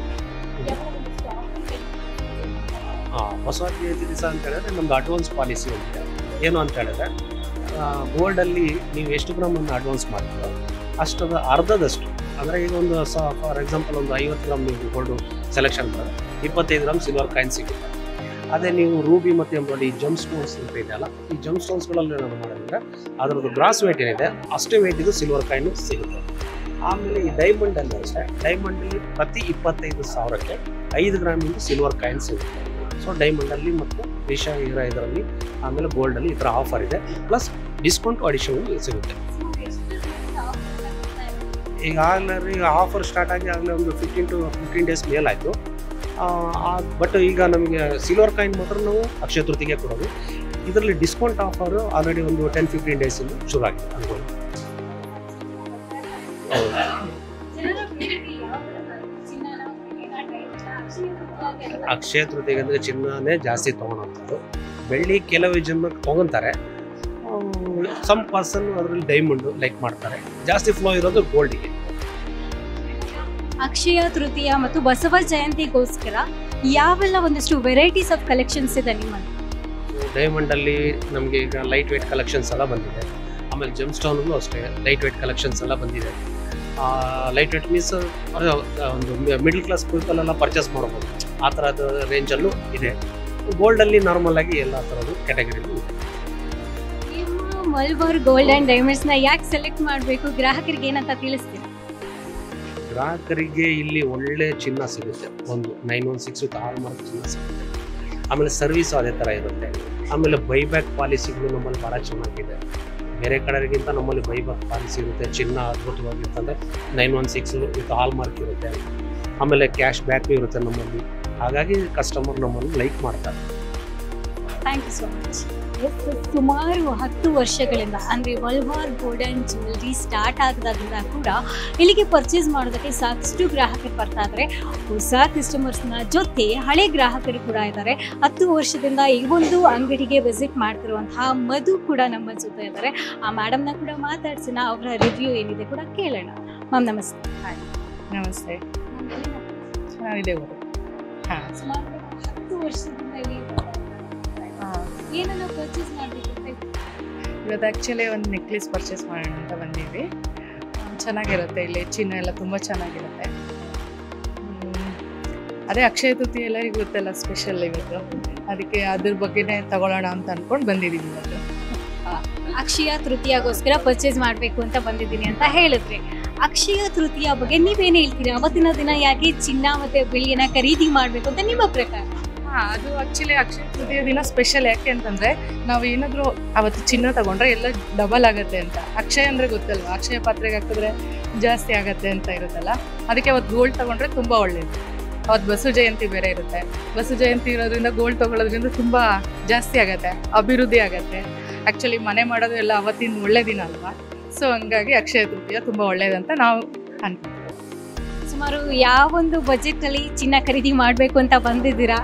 ಹಾಂ, ಬಸವ ಜಯಂತಿ ದಿವಸ ಅಂತ ಹೇಳಿದ್ರೆ ನಮ್ದು ಅಡ್ವಾನ್ಸ್ ಪಾಲಿಸಿ ಇದೆ. ಏನು ಅಂತ ಹೇಳಿದ್ರೆ ಗೋಲ್ಡಲ್ಲಿ ನೀವು ಎಷ್ಟು ಗ್ರಾಮನ್ನು ಅಡ್ವಾನ್ಸ್ ಮಾಡ್ತೀರೋ ಅಷ್ಟದ ಅರ್ಧದಷ್ಟು, ಅಂದರೆ ಈಗ ಒಂದು ಸ ಫಾರ್ ಎಕ್ಸಾಂಪಲ್ ಒಂದು ಐವತ್ತು ಗ್ರಾಮ್ ನೀವು ಗೋಲ್ಡು ಸೆಲೆಕ್ಷನ್ ಮಾಡಿದ್ರೆ ಇಪ್ಪತ್ತೈದು ಗ್ರಾಮ್ ಸಿಲ್ವರ್ ಕಾಯಿನ್ ಸಿಗುತ್ತೆ. ಅದೇ ನೀವು ರೂಬಿ ಮತ್ತು ಎಂಬ್ರಾಯ್ಡಿ ಜಮ್ ಸ್ಟೋನ್ಸ್ ಅಂತ ಇದೆಯಲ್ಲ, ಈ ಜಮ್ ಸ್ಟೋನ್ಸ್ಗಳಲ್ಲಿ ಏನಾದ್ರು ಮಾಡಿದ್ರೆ ಅದರದ್ದು ಗ್ರಾಸ್ ವೇಟ್ ಏನಿದೆ ಅಷ್ಟೇ ವೇಟ್ ಇದು ಸಿಲ್ವರ್ ಕಾಯಿನು ಸಿಗುತ್ತೆ. ಆಮೇಲೆ ಈ ಡೈಮಂಡಲ್ಲಿ ಅಷ್ಟೇ, ಡೈಮಂಡಲ್ಲಿ ಪ್ರತಿ ಇಪ್ಪತ್ತೈದು ಸಾವಿರಕ್ಕೆ ಐದು ಗ್ರಾಮಿಂದು ಸಿಲ್ವರ್ ಕಾಯಿನ್ ಸಿಗುತ್ತೆ. ಸೊ ಡೈಮಂಡಲ್ಲಿ ಮತ್ತು ವಿಷ ಇರೋ ಇದರಲ್ಲಿ ಆಮೇಲೆ ಗೋಲ್ಡಲ್ಲಿ ಈ ಥರ ಆಫರ್ ಇದೆ, ಪ್ಲಸ್ ಡಿಸ್ಕೌಂಟ್ ಅಡಿಷನ್ ಸಿಗುತ್ತೆ. ಈಗ ಆಗಲೇ ಈಗ ಆಫರ್ ಸ್ಟಾರ್ಟ್ ಆಗಿ ಆಗಲೇ ಒಂದು ಫಿಫ್ಟೀನ್ ಟು ಫಿಫ್ಟೀನ್ ಡೇಸ್ ಮೇಲಾಯಿತು. ಬಟ್ ಈಗ ನಮಗೆ ಸಿಲ್ವರ್ ಕಾಯಿನ್ ಮಾತ್ರ ನಾವು ಅಕ್ಷಯ ತೃತೀಯಗೆ ಕೊಡೋದು. ಇದರಲ್ಲಿ ಡಿಸ್ಕೌಂಟ್ ಆಫರು ಆಲ್ರೆಡಿ ಒಂದು ಟೆನ್ ಫಿಫ್ಟೀನ್ ಡೇಸಿಂದ ಶುರು ಆಗಿದೆ ಅನ್ಬೋದು. ಅಕ್ಷಯ ತೃತೀಯಗೆ ಅಂದರೆ ಚಿನ್ನನೇ ಜಾಸ್ತಿ ತೊಗೊಳೋಂಥದ್ದು. ಬೆಳ್ಳಿ ಕೆಲವು ಜನ ತೊಗೊತಾರೆ, ಸಮ್ ಪರ್ಸನ್ ಅದರಲ್ಲಿ ಡೈಮಂಡು ಲೈಕ್ ಮಾಡ್ತಾರೆ. ಜಾಸ್ತಿ ಫ್ಲೋ ಇರೋದು ಗೋಲ್ಡಿಗೆ. ಅಕ್ಷಯ ತೃತೀಯ ಮತ್ತು ಬಸವ ಜಯಂತಿಗೋಸ್ಕರ ಯಾವೆಲ್ಲ ಒಂದಷ್ಟು ವೆರೈಟೀಸ್ ಆಫ್ ಕಲೆಕ್ಷನ್ಸ್ ಇದೆ ನಿಮ್ಮಲ್ಲಿ? ಡೈಮಂಡಲ್ಲಿ ನಮಗೆ ಈಗ ಲೈಟ್ ವೇಟ್ ಕಲೆಕ್ಷನ್ಸ್ ಎಲ್ಲ ಬಂದಿದೆ. ಆಮೇಲೆ ಜೆಮ್ ಸ್ಟೋನಲ್ಲೂ ಅಷ್ಟೇ ಲೈಟ್ ವೇಟ್ ಕಲೆಕ್ಷನ್ಸ್ ಎಲ್ಲ ಬಂದಿದೆ. ಲೈಟ್ ವೇಟ್ ಮೀನ್ಸ್ ಒಂದು ಮಿಡಲ್ ಕ್ಲಾಸ್ ಪೀಪಲೆಲ್ಲ ಪರ್ಚೇಸ್ ಮಾಡ್ಬೋದು, ಆ ಥರದ ರೇಂಜಲ್ಲೂ ಇದೆ. ಗೋಲ್ಡಲ್ಲಿ ನಾರ್ಮಲ್ ಆಗಿ ಎಲ್ಲ ಥರದ್ದು ಕ್ಯಾಟಗರಿಲೂ ಇದೆ. ನಿಮ್ಮ ಮಲ್ಬಾರ್ ಗೋಲ್ಡ್ ಆ್ಯಂಡ್ ಡೈಮಂಡ್ಸ್ನ ಯಾಕೆ ಸೆಲೆಕ್ಟ್ ಮಾಡಬೇಕು, ಗ್ರಾಹಕರಿಗೆ ಏನಂತ ತಿಳಿಸ್ತೀರಾ? ಗ್ರಾಹಕರಿಗೆ ಇಲ್ಲಿ ಒಳ್ಳೆ ಚಿನ್ನ ಸಿಗುತ್ತೆ. ಒಂದು nine one six with hallmark ಚಿನ್ನ ಸಿಗುತ್ತೆ. ಆಮೇಲೆ ಸರ್ವಿಸು ಅದೇ ಥರ ಇರುತ್ತೆ. ಆಮೇಲೆ ಬೈಬ್ಯಾಕ್ ಪಾಲಿಸಿಗಳು ನಮ್ಮಲ್ಲಿ ಭಾಳ ಚೆನ್ನಾಗಿದೆ. ಬೇರೆ ಕಡೆಗಿಂತ ನಮ್ಮಲ್ಲಿ ಬೈಬ್ಯಾಕ್ ಪಾಲಿಸಿ ಇರುತ್ತೆ. ಚಿನ್ನ ಅದ್ಭುತವಾಗಿರ್ತಂದರೆ nine one six with hallmark ಇರುತ್ತೆ. ಆಮೇಲೆ ಕ್ಯಾಶ್ ಬ್ಯಾಕು ಇರುತ್ತೆ ನಮ್ಮಲ್ಲಿ. ಹಾಗಾಗಿ ಕಸ್ಟಮರ್ ನಮ್ಮನ್ನು ಲೈಕ್ ಮಾಡ್ತಾರೆ. Thank you so much. ಸುಮಾರು ಹತ್ತು ವರ್ಷಗಳಿಂದ ಅಂದರೆ Malabar gold and jewellery start ಆದಾಗಿಂದ ಕೂಡ ಇಲ್ಲಿಗೆ ಪರ್ಚೇಸ್ ಮಾಡೋದಕ್ಕೆ ಸಾಕಷ್ಟು ಗ್ರಾಹಕರು ಬರ್ತಾ ಇದ್ದಾರೆ. ಹೊಸ ಕಸ್ಟಮರ್ಸ್ನ ಜೊತೆ ಹಳೆ ಗ್ರಾಹಕರು ಕೂಡ ಇದ್ದಾರೆ. ಹತ್ತು ವರ್ಷದಿಂದ ಈ ಒಂದು ಅಂಗಡಿಗೆ ವಿಸಿಟ್ ಮಾಡ್ತಿರುವಂತಹ ಮಧು ಕೂಡ ನಮ್ಮ ಜೊತೆ ಇದ್ದಾರೆ. ಆ ಮೇಡಮ್ನ ಕೂಡ ಮಾತಾಡ್ಸೋಣ, ಅವರ ರಿವ್ಯೂ ಏನಿದೆ ಕೂಡ ಕೇಳೋಣ. ಮ್ಯಾಮ್ ನಮಸ್ತೆ. ಹಾಯ್ ನಮಸ್ತೆ. ಚೆನ್ನಾಗಿದೆ ಊರು. ಹಾಂ, ಸುಮಾರು ಹತ್ತು ವರ್ಷದಿಂದ ಇಲ್ಲಿ ಏನನ್ನ ಪರ್ಚೇಸ್ ಮಾಡಬೇಕು ಅಂತ ಇವತ್ತು ಆ್ಯಕ್ಚುಲಿ ಒಂದು ನೆಕ್ಲೆಸ್ ಪರ್ಚೇಸ್ ಮಾಡೋಣ ಅಂತ ಬಂದೀವಿ. ಚೆನ್ನಾಗಿರುತ್ತೆ ಇಲ್ಲಿ, ಚಿನ್ನ ಎಲ್ಲ ತುಂಬ ಚೆನ್ನಾಗಿರುತ್ತೆ. ಅದೇ ಅಕ್ಷಯ ತೃತೀಯ ಎಲ್ಲರಿಗೂ ಗೊತ್ತಲ್ಲ, ಸ್ಪೆಷಲ್ ಇವತ್ತು. ಅದಕ್ಕೆ ಅದ್ರ ಬಗ್ಗೆನೇ ತಗೊಳ್ಳೋಣ ಅಂತ ಅಂದ್ಕೊಂಡು ಬಂದಿದ್ದೀವಿ ಇವತ್ತು. ಅಕ್ಷಯ ತೃತೀಯಗೋಸ್ಕರ ಪರ್ಚೇಸ್ ಮಾಡಬೇಕು ಅಂತ ಬಂದಿದ್ದೀನಿ ಅಂತ ಹೇಳಿದ್ರಿ. ಅಕ್ಷಯ ತೃತೀಯ ಬಗ್ಗೆ ನೀವೇನು ಹೇಳ್ತೀರಾ? ಅವತ್ತಿನ ದಿನ ಯಾಕೆ ಚಿನ್ನ ಮತ್ತು ಬೆಳ್ಳಿಯನ್ನು ಖರೀದಿ ಮಾಡಬೇಕು ಅಂತ ನಿಮ್ಮ ಪ್ರಕಾರ? ಹಾಂ, ಅದು ಆ್ಯಕ್ಚುಲಿ ಅಕ್ಷಯ ತೃತೀಯ ದಿನ ಸ್ಪೆಷಲ್. ಯಾಕೆ ಅಂತಂದರೆ ನಾವು ಏನಾದರೂ ಅವತ್ತು ಚಿನ್ನ ತಗೊಂಡ್ರೆ ಎಲ್ಲ ಡಬಲ್ ಆಗುತ್ತೆ ಅಂತ. ಅಕ್ಷಯ ಅಂದರೆ ಗೊತ್ತಲ್ವ, ಅಕ್ಷಯ ಪಾತ್ರೆಗೆ ಹಾಕಿದ್ರೆ ಜಾಸ್ತಿ ಆಗುತ್ತೆ ಅಂತ ಇರುತ್ತಲ್ಲ. ಅದಕ್ಕೆ ಅವತ್ತು ಗೋಲ್ಡ್ ತೊಗೊಂಡ್ರೆ ತುಂಬ ಒಳ್ಳೆಯದು. ಅವತ್ತು ಬಸವ ಜಯಂತಿ ಬೇರೆ ಇರುತ್ತೆ. ಬಸವ ಜಯಂತಿ ಇರೋದ್ರಿಂದ ಗೋಲ್ಡ್ ತೊಗೊಳ್ಳೋದ್ರಿಂದ ತುಂಬ ಜಾಸ್ತಿ ಆಗುತ್ತೆ, ಅಭಿವೃದ್ಧಿ ಆಗುತ್ತೆ. ಆ್ಯಕ್ಚುಲಿ ಮನೆ ಮಾಡೋದು ಎಲ್ಲ ಅವತ್ತಿನ ಒಳ್ಳೆ ದಿನ ಅಲ್ವಾ. ಸೊ ಹಂಗಾಗಿ ಅಕ್ಷಯ ತೃತೀಯ ತುಂಬ ಒಳ್ಳೆಯದಂತ ನಾವು ಅನ್ಕೊಳ್ತೀವಿ. ಸುಮಾರು ಯಾವೊಂದು ಬಜೆಟಲ್ಲಿ ಚಿನ್ನ ಖರೀದಿ ಮಾಡಬೇಕು ಅಂತ ಬಂದಿದ್ದೀರಾ?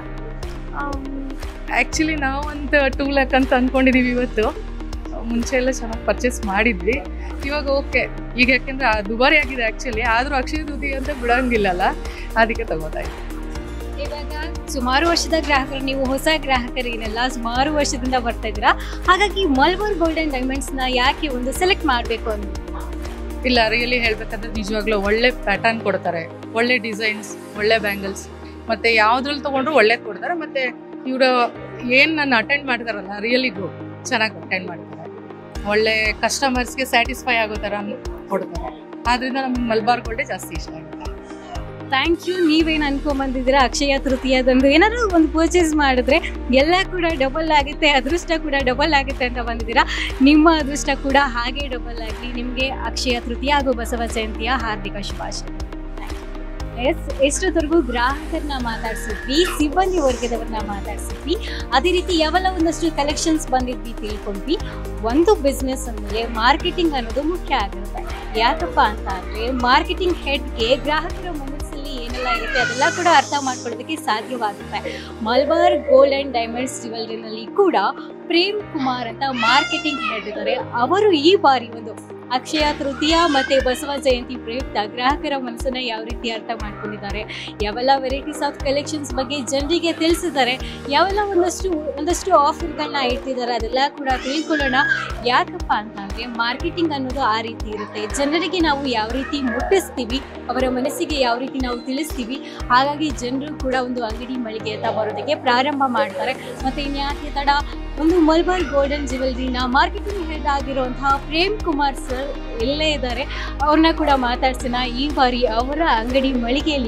ಆ್ಯಕ್ಚುಲಿ ನಾವು ಒಂದು ಟೂ ಲ್ಯಾಕ್ ಅಂತ ಅಂದ್ಕೊಂಡಿದ್ದೀವಿ. ಇವತ್ತು ಮುಂಚೆ ಎಲ್ಲ ಚೆನ್ನಾಗಿ ಪರ್ಚೇಸ್ ಮಾಡಿದ್ವಿ. ಇವಾಗ ಓಕೆ, ಈಗ ಯಾಕೆಂದರೆ ದುಬಾರಿ ಆಗಿದೆ ಆ್ಯಕ್ಚುಲಿ. ಆದರೂ ಅಕ್ಷಯ ತೃತೀಯ ಅಂತ ಬಿಡೋಂಗಿಲ್ಲಲ್ಲ, ಅದಕ್ಕೆ ತಗೋತಾ ಇದ್ದೀವಿ. ಇವಾಗ ಸುಮಾರು ವರ್ಷದ ಗ್ರಾಹಕರು, ನೀವು ಹೊಸ ಗ್ರಾಹಕರಿಗೆಲ್ಲ ಸುಮಾರು ವರ್ಷದಿಂದ ಬರ್ತಾ ಇದ್ದೀರಾ. ಹಾಗಾಗಿ ಮಲ್ಬಾರ್ ಗೋಲ್ಡ್ ಆ್ಯಂಡ್ ಡೈಮಂಡ್ಸ್ನ ಯಾಕೆ ಒಂದು ಸೆಲೆಕ್ಟ್ ಮಾಡಬೇಕು ಅಂತ? ಇಲ್ಲ, ರಿಯಲಿ ಹೇಳಬೇಕಂದ್ರೆ ನಿಜವಾಗ್ಲೂ ಒಳ್ಳೆ ಪ್ಯಾಟರ್ನ್ ಕೊಡ್ತಾರೆ, ಒಳ್ಳೆ ಡಿಸೈನ್ಸ್, ಒಳ್ಳೆ ಬ್ಯಾಂಗಲ್ಸ್, ಮತ್ತು ಯಾವುದ್ರಲ್ಲಿ ತೊಗೊಂಡ್ರು ಒಳ್ಳೇದು ಕೊಡ್ತಾರೆ. ಮತ್ತು ಇವರು ಏನು ನಾನು ಅಟೆಂಡ್ ಮಾಡ್ತಾರಲ್ಲ, ರಿಯಲಿ ಗುಡ್, ಚೆನ್ನಾಗಿ ಅಟೆಂಡ್ ಮಾಡ್ತಾರೆ. ಒಳ್ಳೆ ಕಸ್ಟಮರ್ಸ್ಗೆ ಸ್ಯಾಟಿಸ್ಫೈ ಆಗೋ ಥರ ಕೊಡ್ತಾರೆ. ಆದ್ದರಿಂದ ನಮ್ಗೆ ಮಲ್ಬಾರ್ ಗೋಲ್ಡೇ ಜಾಸ್ತಿ ಇಷ್ಟ ಆಗುತ್ತೆ. Thank you. ನೀವೇನು ಅನ್ಕೊಂಬಂದಿದ್ದೀರಾ ಅಕ್ಷಯ ತೃತೀಯದಂದು ಏನಾದರೂ ಒಂದು ಪರ್ಚೇಸ್ ಮಾಡಿದ್ರೆ ಎಲ್ಲ ಕೂಡ ಡಬಲ್ ಆಗುತ್ತೆ, ಅದೃಷ್ಟ ಕೂಡ ಡಬಲ್ ಆಗುತ್ತೆ ಅಂತ ಬಂದಿದ್ದೀರಾ. ನಿಮ್ಮ ಅದೃಷ್ಟ ಕೂಡ ಹಾಗೆ ಡಬಲ್ ಆಗಲಿ. ನಿಮಗೆ ಅಕ್ಷಯ ತೃತೀಯ ಹಾಗೂ ಬಸವ ಜಯಂತಿಯ ಹಾರ್ದಿಕ ಶುಭಾಶಯ. ಎಸ್, ಎಷ್ಟೊತ್ತವರೆಗೂ ಗ್ರಾಹಕರನ್ನ ಮಾತಾಡ್ಸಿದ್ವಿ, ಸಿಬ್ಬಂದಿ ವರ್ಗದವ್ರನ್ನ ಮಾತಾಡ್ಸಿದ್ವಿ, ಅದೇ ರೀತಿ ಯಾವೆಲ್ಲ ಒಂದಷ್ಟು ಕಲೆಕ್ಷನ್ಸ್ ಬಂದಿದ್ವಿ ತಿಳ್ಕೊಂಡ್ವಿ. ಒಂದು ಬಿಸ್ನೆಸ್ ಅಂದಮೇಲೆ ಮಾರ್ಕೆಟಿಂಗ್ ಅನ್ನೋದು ಮುಖ್ಯ ಆಗಿರುತ್ತೆ. ಯಾಕಪ್ಪ ಅಂತ ಅಂದರೆ ಮಾರ್ಕೆಟಿಂಗ್ ಹೆಡ್ಗೆ ಗ್ರಾಹಕರ ಮನಸ್ಸಲ್ಲಿ ಏನೆಲ್ಲ ಇರುತ್ತೆ ಅದೆಲ್ಲ ಕೂಡ ಅರ್ಥ ಮಾಡ್ಕೊಳ್ಳೋದಕ್ಕೆ ಸಾಧ್ಯವಾಗುತ್ತೆ. ಮಲ್ಬಾರ್ ಗೋಲ್ಡ್ ಆ್ಯಂಡ್ ಡೈಮಂಡ್ಸ್ ಜ್ಯುವೆಲ್ರಿನಲ್ಲಿ ಕೂಡ ಪ್ರೇಮ್ ಕುಮಾರ್ ಅಂತ ಮಾರ್ಕೆಟಿಂಗ್ ಹೆಡ್ ಇದ್ದಾರೆ. ಅವರು ಈ ಬಾರಿ ಒಂದು ಅಕ್ಷಯ ತೃತೀಯ ಮತ್ತು ಬಸವ ಜಯಂತಿ ಪ್ರಯುಕ್ತ ಗ್ರಾಹಕರ ಮನಸ್ಸನ್ನ ಯಾವ ರೀತಿ ಅರ್ಥ ಮಾಡ್ಕೊಂಡಿದ್ದಾರೆ, ಯಾವೆಲ್ಲ ವೆರೈಟೀಸ್ ಆಫ್ ಕಲೆಕ್ಷನ್ಸ್ ಬಗ್ಗೆ ಜನರಿಗೆ ತಿಳಿಸಿದ್ದಾರೆ, ಯಾವೆಲ್ಲ ಒಂದಷ್ಟು ಒಂದಷ್ಟು ಆಫರ್ಗಳನ್ನ ಇಡ್ತಿದ್ದಾರೆ, ಅದೆಲ್ಲ ಕೂಡ ತಿಳ್ಕೊಳ್ಳೋಣ. ಯಾಕಪ್ಪ ಅಂತಂದರೆ ಮಾರ್ಕೆಟಿಂಗ್ ಅನ್ನೋದು ಆ ರೀತಿ ಇರುತ್ತೆ. ಜನರಿಗೆ ನಾವು ಯಾವ ರೀತಿ ಮುಟ್ಟಿಸ್ತೀವಿ, ಅವರ ಮನಸ್ಸಿಗೆ ಯಾವ ರೀತಿ ನಾವು ತಿಳಿಸ್ತೀವಿ, ಹಾಗಾಗಿ ಜನರು ಕೂಡ ಒಂದು ಅಂಗಡಿ ಮಳಿಗೆ ಅಂತ ಬರೋದಕ್ಕೆ ಪ್ರಾರಂಭ ಮಾಡ್ತಾರೆ. ಮತ್ತು ಇನ್ಯಾಕೆ ತಡ, ಒಂದು ಮಲ್ಬಾರ್ ಗೋಲ್ಡ್ ಆ್ಯಂಡ್ ಜ್ಯುವೆಲ್ರಿನ ಮಾರ್ಕೆಟಿಂಗ್ ಹೆಡ್ ಆಗಿರುವಂತಹ ಪ್ರೇಮ್ ಕುಮಾರ್ ಸರ್ ಇಲ್ಲೇ ಇದ್ದಾರೆ. ಅವ್ರನ್ನ ಕೂಡ ಮಾತಾಡ್ಸೋಣ. ಈ ಬಾರಿ ಅವರ ಅಂಗಡಿ ಮಳಿಗೆಯಲ್ಲಿ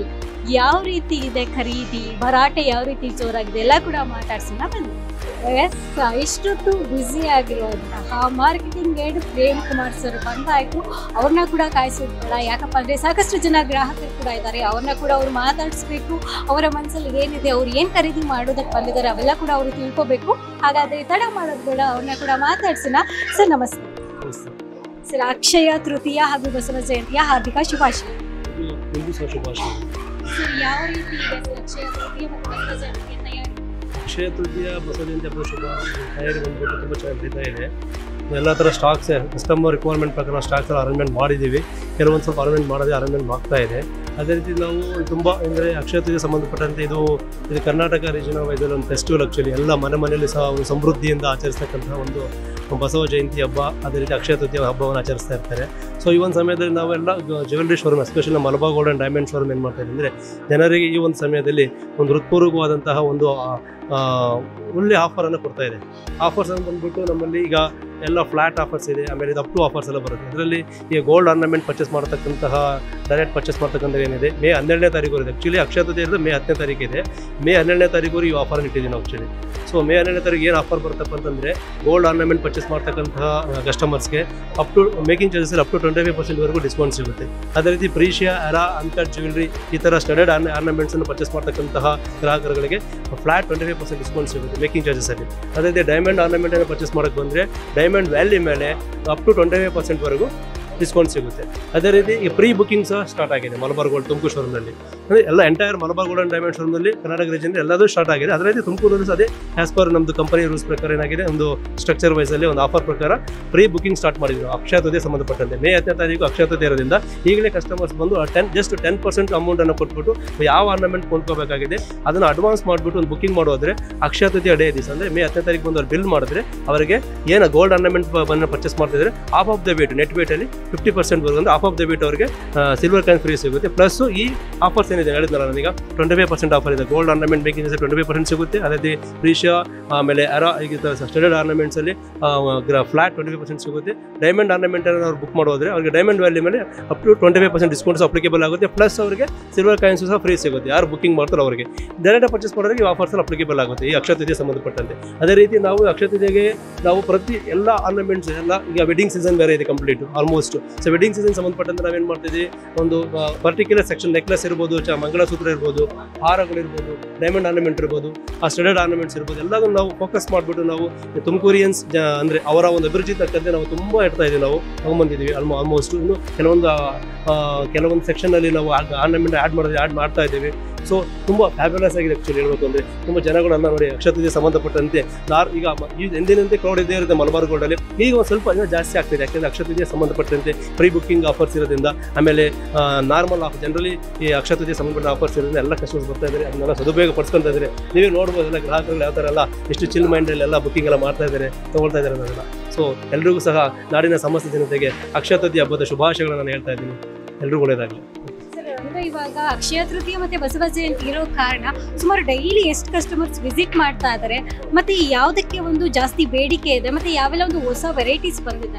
ಯಾವ ರೀತಿ ಇದೆ ಖರೀದಿ, ಭರಾಟೆ ಯಾವ ರೀತಿ ಜೋರಾಗಿದೆ ಎಲ್ಲ ಕೂಡ ಮಾತಾಡ್ಸೋಣ ಬನ್ನಿ. ಎಸ್, ಇಷ್ಟೊತ್ತು ಬ್ಯುಸಿ ಆಗಿರುವಂತಹ marketing head Prem Kumar sir ಬಂದಾಯ್ತು. ಅವ್ರನ್ನ ಕೂಡ ಕಾಯಿಸೋದು ಬೇಡ, ಯಾಕಪ್ಪ ಅಂದರೆ ಸಾಕಷ್ಟು ಜನ ಗ್ರಾಹಕರು ಕೂಡ ಇದ್ದಾರೆ. ಅವ್ರನ್ನ ಕೂಡ ಅವ್ರು ಮಾತಾಡಿಸ್ಬೇಕು. ಅವರ ಮನಸ್ಸಲ್ಲಿ ಏನಿದೆ, ಅವ್ರು ಏನು ಖರೀದಿ ಮಾಡೋದಕ್ಕೆ ಬಂದಿದ್ದಾರೆ ಅವೆಲ್ಲ ಕೂಡ ಅವರು ತಿಳ್ಕೊಬೇಕು. ಹಾಗಾದರೆ ತಡ ಮಾಡೋದು ಬೇಡ, ಅವ್ರನ್ನ ಕೂಡ ಮಾತಾಡ್ಸೋಣ. ಸರ್ ನಮಸ್ತೆ. ಸರ್, ಅಕ್ಷಯ ತೃತೀಯ ಹಾಗೂ ಬಸವ ಜಯಂತಿಯ ಹಾರ್ದಿಕ ಶುಭಾಶಯ. ಸರ್, ಯಾವ ರೀತಿ ಇದೆ ಸರ್ ಅಕ್ಷಯ ತೃತೀಯ ಮತ್ತು ಬಸವ ಜಯಂತಿಯ ತಯಾರಿ? ಅಕ್ಷಯ ತೃತೀಯ ಬಸವ ಜಯಂತಿ ಹಬ್ಬದ ಶುಭ ತಯಾರಿ ಬಂದ್ಬಿಟ್ಟು ತುಂಬ ಚೆನ್ನಾಗಿ ನಡೀತಾ ಇದೆ. ಎಲ್ಲ ಥರ ಸ್ಟಾಕ್ಸ್ ಕಸ್ಟಮರ್ ರಿಕ್ವೈರ್ಮೆಂಟ್ ಪ್ರಕಾರ ಸ್ಟಾಕ್ಸ್ ಎಲ್ಲ ಅರೇಂಜ್ಮೆಂಟ್ ಮಾಡಿದ್ದೀವಿ. ಕೆಲವೊಂದು ಸ್ವಲ್ಪ ಅರೇಂಜ್ಮೆಂಟ್ ಮಾಡೋದೇ ಅರೇಂಜ್ಮೆಂಟ್ ಆಗ್ತಾ ಇದೆ. ಅದೇ ರೀತಿ ನಾವು ತುಂಬ ಅಂದರೆ ಅಕ್ಷಯ ತೃತೀಯ ಸಂಬಂಧಪಟ್ಟಂತೆ ಇದು ಇದು ಕರ್ನಾಟಕ ರೀಜನ್ ವೈಸಲ್ಲಿ ಒಂದು ಫೆಸ್ಟಿವಲ್. ಆ್ಯಕ್ಚುಲಿ ಎಲ್ಲ ಮನೆ ಮನೆಯಲ್ಲಿ ಸಹ ಒಂದು ಸಮೃದ್ಧಿಯಿಂದ ಆಚರಿಸ್ತಕ್ಕಂಥ ಒಂದು ಬಸವ ಜಯಂತಿ ಹಬ್ಬ, ಅದೇ ರೀತಿ ಅಕ್ಷಯ ತೃತೀಯ ಹಬ್ಬವನ್ನು ಆಚರಿಸ್ತಾ ಇರ್ತಾರೆ. ಸೊ ಈ ಒಂದು ಸಮಯದಲ್ಲಿ ನಾವೆಲ್ಲ ಜ್ಯುವೆಲ್ರಿ ಶೋರೂಮ್, ಎಸ್ಪೆಷಲಿ ನಮ್ಮ Malabar gold and diamond showroom ಏನು ಮಾಡ್ತಾ ಇದ್ದೀವಿ ಅಂದರೆ ಜನರಿಗೆ ಈ ಒಂದು ಸಮಯದಲ್ಲಿ ಒಂದು ಹೃತ್ಪೂರ್ವಕವಾದಂತಹ ಒಂದು ಒಳ್ಳೆ ಆಫರನ್ನು ಕೊಡ್ತಾ ಇದೆ. ಆಫರ್ಸ್ ಅಂತ ಬಂದ್ಬಿಟ್ಟು ನಮ್ಮಲ್ಲಿ ಈಗ ಎಲ್ಲ ಫ್ಲಾಟ್ ಆಫರ್ಸ್ ಇದೆ, ಆಮೇಲೆ ಇದು ಅಪ್ ಟು ಆಫರ್ಸ್ ಎಲ್ಲ ಬರುತ್ತೆ. ಅದರಲ್ಲಿ ಈ ಗೋಲ್ಡ್ ಆರ್ನಮೆಂಟ್ ಪರ್ಚೇಸ್ ಮಾಡ್ತಕ್ಕಂತಹ ಡೈರೆಕ್ಟ್ ಪರ್ಚೇಸ್ ಮಾಡ್ತಕ್ಕಂಥ ಏನಿದೆ ಮೇ ಹನ್ನೆರಡನೇ ತಾರೀಕು ಇದೆ. ಆ್ಯಕ್ಚುಲಿ ಅಕ್ಷಯ ತೃತೀಯ ಇರೋದು ಮೇ ಹತ್ತನೇ ತಾರೀಕು ಇದೆ. ಮೇ ಹನ್ನೆರಡನೇ ತಾರೀಕು ಈ ಆಫರ್ ಇಟ್ಟಿದ್ದೀವಿ ನಾವು ಆ್ಯಕ್ಚುಲಿ. ಸೊ ಮೇ ಹನ್ನೆರಡನೇ ತಾರೀಕು ಏನು ಆಫರ್ ಬರುತ್ತಪ್ಪ ಅಂತಂದರೆ ಗೋಲ್ಡ್ ಆರ್ನಮೆಂಟ್ ಪರ್ಚೇಸ್ ಮಾಡ್ತಕ್ಕಂತಹ ಕಸ್ಟಮರ್ಸ್ಗೆ up to making charges up to twenty five ಪರ್ಸೆಂಟ್ವರೆಗೂ ಡಿಸ್ಕೌಂಟ್ ಸಿಗುತ್ತೆ. ಅದೇ ರೀತಿ ಪ್ರೀಶಿಯಾ, ಅರಾ, ಅನ್ಕಟ್ ಜ್ಯುವೆಲ್ರಿ ಈ ಥರ ಸ್ಟ್ಯಾಂಡರ್ಡ್ ಆರ್ನ ಆರ್ನಮೆಂಟ್ಸನ್ನು ಪರ್ಚೇಸ್ ಮಾಡ್ತಕ್ಕಂತಹ ಗ್ರಾಹಕರುಗಳಿಗೆ flat twenty five percent discount ಸಿಗುತ್ತೆ ಮೇಕಿಂಗ್ ಚಾರ್ಜಸಲ್ಲಿ. ಅದೇ ರೀತಿ ಡೈಮಂಡ್ ಆರ್ನಮೆಂಟನ್ನು ಪರ್ಚೇಸ್ ಮಾಡೋಕ್ಕೆ ಬಂದರೆ ಡೈಮಂಡ್ ವ್ಯಾಲ್ಯೂ ಮೇಲೆ ಅಪ್ ಟು ಟ್ವೆಂಟಿ ಫೈವ್ ಪರ್ಸೆಂಟ್ವರೆಗೂ ಡಿಸ್ಕೌಂಟ್ ಸಿಗುತ್ತೆ. ಅದೇ ರೀತಿ ಈ ಪ್ರೀ ಬುಕಿಂಗ್ ಸಹ ಸ್ಟಾರ್ಟ್ ಆಗಿದೆ ಮಲಬಾರ್ ಗೋಲ್ಡ್ ತುಮಕೂರು ಶೋರೂಮ್ನಲ್ಲಿ. ಅಂದರೆ ಎಲ್ಲ entire Malabar gold and diamond ಶೋರೂಮ್ನಲ್ಲಿ ಕರ್ನಾಟಕ ರೀಜನ್ ಎಲ್ಲದೂ ಸ್ಟಾರ್ಟ್ ಆಗಿದೆ. ಅದೇ ರೀತಿ ತುಮಕೂರಲ್ಲಿ ಅದೇ ಆ್ಯಸ್ ಪರ್ ನಮ್ಮದು ಕಂಪನಿ ರೂಲ್ಸ್ ಪ್ರಕಾರ ಏನಾಗಿದೆ, ಒಂದು ಸ್ಟ್ರಕ್ಚರ್ ವೈಸಲ್ಲಿ ಒಂದು ಆಫರ್ ಪ್ರಕಾರ ಪ್ರೀ ಬುಕಿಂಗ್ ಸ್ಟಾರ್ಟ್ ಮಾಡಿದ್ರು ಅಕ್ಷಯ ತೃತೀಯ ಸಂಬಂಧಪಟ್ಟಂತೆ. ಮೇ ಹತ್ತನೇ ತಾರೀಕು ಅಕ್ಷಯ ತೃತೀಯ ಇರೋದ್ರಿಂದ ಈಗಲೇ ಕಸ್ಟಮರ್ಸ್ ಬಂದು ಟೆನ್ ಜಸ್ಟ್ ಟೆನ್ ಪರ್ಸೆಂಟ್ ಅಮೌಂಟನ್ನು ಕೊಟ್ಬಿಟ್ಟು ಯಾವ ಆರ್ನಮೆಂಟ್ ಕೊಂಡ್ಕೋಬೇಕಾಗಿದೆ ಅದನ್ನು ಅಡ್ವಾನ್ಸ್ ಮಾಡಿಬಿಟ್ಟು ಒಂದು ಬುಕಿಂಗ್ ಮಾಡೋದ್ರೆ ಅಕ್ಷಯ ತೃತೀಯ ಡೇ ದಿವಸ ಅಂದರೆ ಮೇ ಹತ್ತನೇ ತಾರೀಕು ಬಂದು ಅವ್ರು ಬಿಲ್ ಮಾಡಿದ್ರೆ ಅವರಿಗೆ ಏನು ಗೋಲ್ಡ್ ಆರ್ನಮೆಂಟ್ ಬಂದು ಪರ್ಚೇಸ್ ಮಾಡ್ತಿದ್ರೆ half of the weight net ವೇಟಲ್ಲಿ ಫಿಫ್ಟಿ ಪರ್ಸೆಂಟ್ ಬರುತ್ತೆ. ಆಫ್ ಆಫ್ ದ ವೇಟ್ ಅವರಿಗೆ ಸಿಲ್ವರ್ ಕಾಯಿನ್ ಫ್ರೀ ಸಿಗುತ್ತೆ. ಪ್ಲಸ್ ಈ ಆಫರ್ಸ್ ಏನಿದೆ ಹೇಳಿದ್ನಲ್ಲ ನನಗೆ ಟ್ವೆಂಟಿ ಫೈವ್ ಪರ್ಸೆಂಟ್ ಆಫರ್ ಇದೆ. ಗೋಲ್ಡ್ ಆರ್ನಮೆಂಟ್ ಬೇಕಿಂಗ್ ಟ್ವೆಂಟಿ ಫೈವ್ ಪರ್ಸೆಂಟ್ ಸಿಗುತ್ತೆ. ಅದೇ ರೀತಿ ಪ್ರೀಶಿಯಾ, ಆಮೇಲೆ ಅರಾ ಈಗ ಸ್ಟ್ಯಾಂಡರ್ಡ್ ಆರ್ನಮೆಂಟ್ಸಲ್ಲಿ ಫ್ಲಾಟ್ ಟ್ವೆಂಟಿ ಫೈವ್ ಪರ್ಸೆಂಟ್ ಸಿಗುತ್ತೆ. ಡೈಮಂಡ್ ಆರ್ನಮೆಂಟನ್ನು ಅವ್ರು ಬುಕ್ ಮಾಡೋದ್ರೆ ಅವ್ರಿಗೆ ಡೈಮಂಡ್ ವ್ಯಾಲ್ಯೂ ಮೇಲೆ up to twenty five percent discounts applicable ಆಗುತ್ತೆ. ಪ್ಲಸ್ ಅವರಿಗೆ ಸಿಲ್ವರ್ ಕಾಯಿನ್ಸು ಸಹ ಫ್ರೀ ಸಿಗುತ್ತೆ. ಯಾರು ಬುಕಿಂಗ್ ಮಾಡ್ತಾರೋ ಅವರಿಗೆ ಡೈರೆಕ್ಟ್ ಪರ್ಚೇಸ್ ಮಾಡೋರಿಗೆ ಈ ಆಫರ್ಸ್ ಅಪ್ಲಿಕೇಬಲ್ ಆಗುತ್ತೆ ಈ ಅಕ್ಷಯ ತೃತೀಯ ಸಂಬಂಧಪಟ್ಟಂತೆ. ಅದೇ ರೀತಿ ನಾವು ಅಕ್ಷಯ ತೃತೀಯಗೆ ನಾವು ಪ್ರತಿ ಎಲ್ಲ ಆರ್ನಮೆಂಟ್ಸ್ ಎಲ್ಲ ಈಗ ವೆಡ್ಡಿಂಗ್ ಸೀಸನ್ ಬೇರೆ ಇದೆ complete almost. So wedding season ಸಂಬಂಧಪಟ್ಟಂತೆ ನಾವೇನು ಮಾಡ್ತಿದ್ದೀವಿ, ಒಂದು ಪರ್ಟಿಕ್ಯುಲರ್ ಸೆಕ್ಷನ್ ನೆಕ್ಲೆಸ್ ಇರ್ಬೋದು, ಚ ಮಂಗಳಸೂತ್ರ ಇರ್ಬೋದು, ಹಾರಗಳಿರ್ಬೋದು, ಡೈಮಂಡ್ ಆರ್ನಮೆಂಟ್ ಇರ್ಬೋದು, ಆ ಸ್ಟೆಡೆಡ್ ಆರ್ನಮೆಂಟ್ಸ್ ಇರ್ಬೋದು, ಎಲ್ಲದನ್ನು ನಾವು ಫೋಕಸ್ ಮಾಡಿಬಿಟ್ಟು ನಾವು ತುಮಕೂರಿಯನ್ಸ್ ಅಂದರೆ ಅವರ ಒಂದು ಅಭಿರುಚಿ ತಕ್ಕಂತೆ ನಾವು ತುಂಬ ಇಡ್ತಾ ಇದ್ದೀವಿ, ನಾವು ತಗೊಂಬಂದಿದ್ದೀವಿ ಆಲ್ಮೋ ಆಲ್ಮೋಸ್ಟ್ ಇನ್ನು ಕೆಲವೊಂದು ಕೆಲವೊಂದು ಸೆಕ್ಷನಲ್ಲಿ ನಾವು ಆರ್ನಮೆಂಟ್ ಆ್ಯಡ್ ಮಾಡೋದು ಆ್ಯಡ್ ಮಾಡ್ತಾ ಇದ್ದೀವಿ. ಸೊ ತುಂಬ ಫ್ಯಾಬ್ಯುಲಸ್ ಆಗಿದೆ ಆ್ಯಕ್ಚುಲಿ ಹೇಳ್ಬೇಕು ಅಂದರೆ. ತುಂಬ ಜನಗಳನ್ನ ನೋಡಿ ಅಕ್ಷಯ ತೃತೀಯ ಸಂಬಂಧಪಟ್ಟಂತೆ ನಾರ್ ಈಗ ಈ ಎಂದಿನಂತೆ ಕ್ರೌಡ್ ಇದ್ದೇ ಇರುತ್ತೆ ಮಲಬಾರ್ ಗೋಲ್ಡಲ್ಲಿ. ಈಗ ಒಂದು ಸ್ವಲ್ಪ ಇನ್ನೂ ಜಾಸ್ತಿ ಆಗ್ತಿದೆ ಯಾಕೆಂದರೆ ಅಕ್ಷಯ ತೃತೀಯ ಸಂಬಂಧಪಟ್ಟಂತೆ ಪ್ರೀ ಬುಕ್ಕಿಂಗ್ ಆಫರ್ಸ್ ಇರೋದ್ರಿಂದ, ಆಮೇಲೆ ನಾರ್ಮಲ್ ಆಫ್ ಜನರಲಿ ಈ ಅಕ್ಷಯ ತೃತೀಯ ಸಂಬಂಧಪಟ್ಟ ಆಫರ್ಸ್ ಇರೋದ್ರಿಂದ ಎಲ್ಲ ಕಸ್ಟಮರ್ಸ್ ಬರ್ತಾ ಇದ್ದಾರೆ, ಅದನ್ನೆಲ್ಲ ಸದುಪಯೋಗ ಪಡಿಸ್ಕೊಳ್ತಾ ಇದ್ದಾರೆ. ನೀವೇ ನೋಡ್ಬೋದು ಎಲ್ಲ ಗ್ರಾಹಕರು ಯಾವ ಥರ ಎಲ್ಲ ಎಷ್ಟು ಚಿಲ್ ಮೈಂಡಲ್ಲಿ ಎಲ್ಲ ಬುಕ್ಕಿಂಗ್ ಎಲ್ಲ ಮಾಡ್ತಾ ಇದ್ದಾರೆ, ತೊಗೊಳ್ತಾ ಇದ್ದಾರೆ ಅನ್ನೋದೆಲ್ಲ. ಸೊ ಎಲ್ರಿಗೂ ಸಹ ನಾಡಿನ ಸಮಸ್ತ ಜನತೆಗೆ ಅಕ್ಷಯ ತೃತೀಯ ಹಬ್ಬದ ಶುಭಾಶಯಗಳನ್ನು ನಾನು ಹೇಳ್ತಾ ಇದ್ದೀನಿ. ಎಲ್ರಿಗೂ ಒಳ್ಳೆಯದಾಗಲಿ. ಅಂದ್ರೆ ಇವಾಗ ಅಕ್ಷಯ ತೃತೀಯ ಮತ್ತೆ ಬಸವ ಜಯಂತಿ ಇರೋ ಕಾರಣ ಸುಮಾರು ಡೈಲಿ ಎಷ್ಟು ಕಸ್ಟಮರ್ಸ್ ವಿಸಿಟ್ ಮಾಡ್ತಾ ಇದ್ದಾರೆ, ಮತ್ತೆ ಯಾವುದಕ್ಕೆ ಒಂದು ಜಾಸ್ತಿ ಬೇಡಿಕೆ ಇದೆ, ಮತ್ತೆ ಯಾವೆಲ್ಲ ಒಂದು ಹೊಸ ವೆರೈಟೀಸ್ ಬಂದಿದೆ?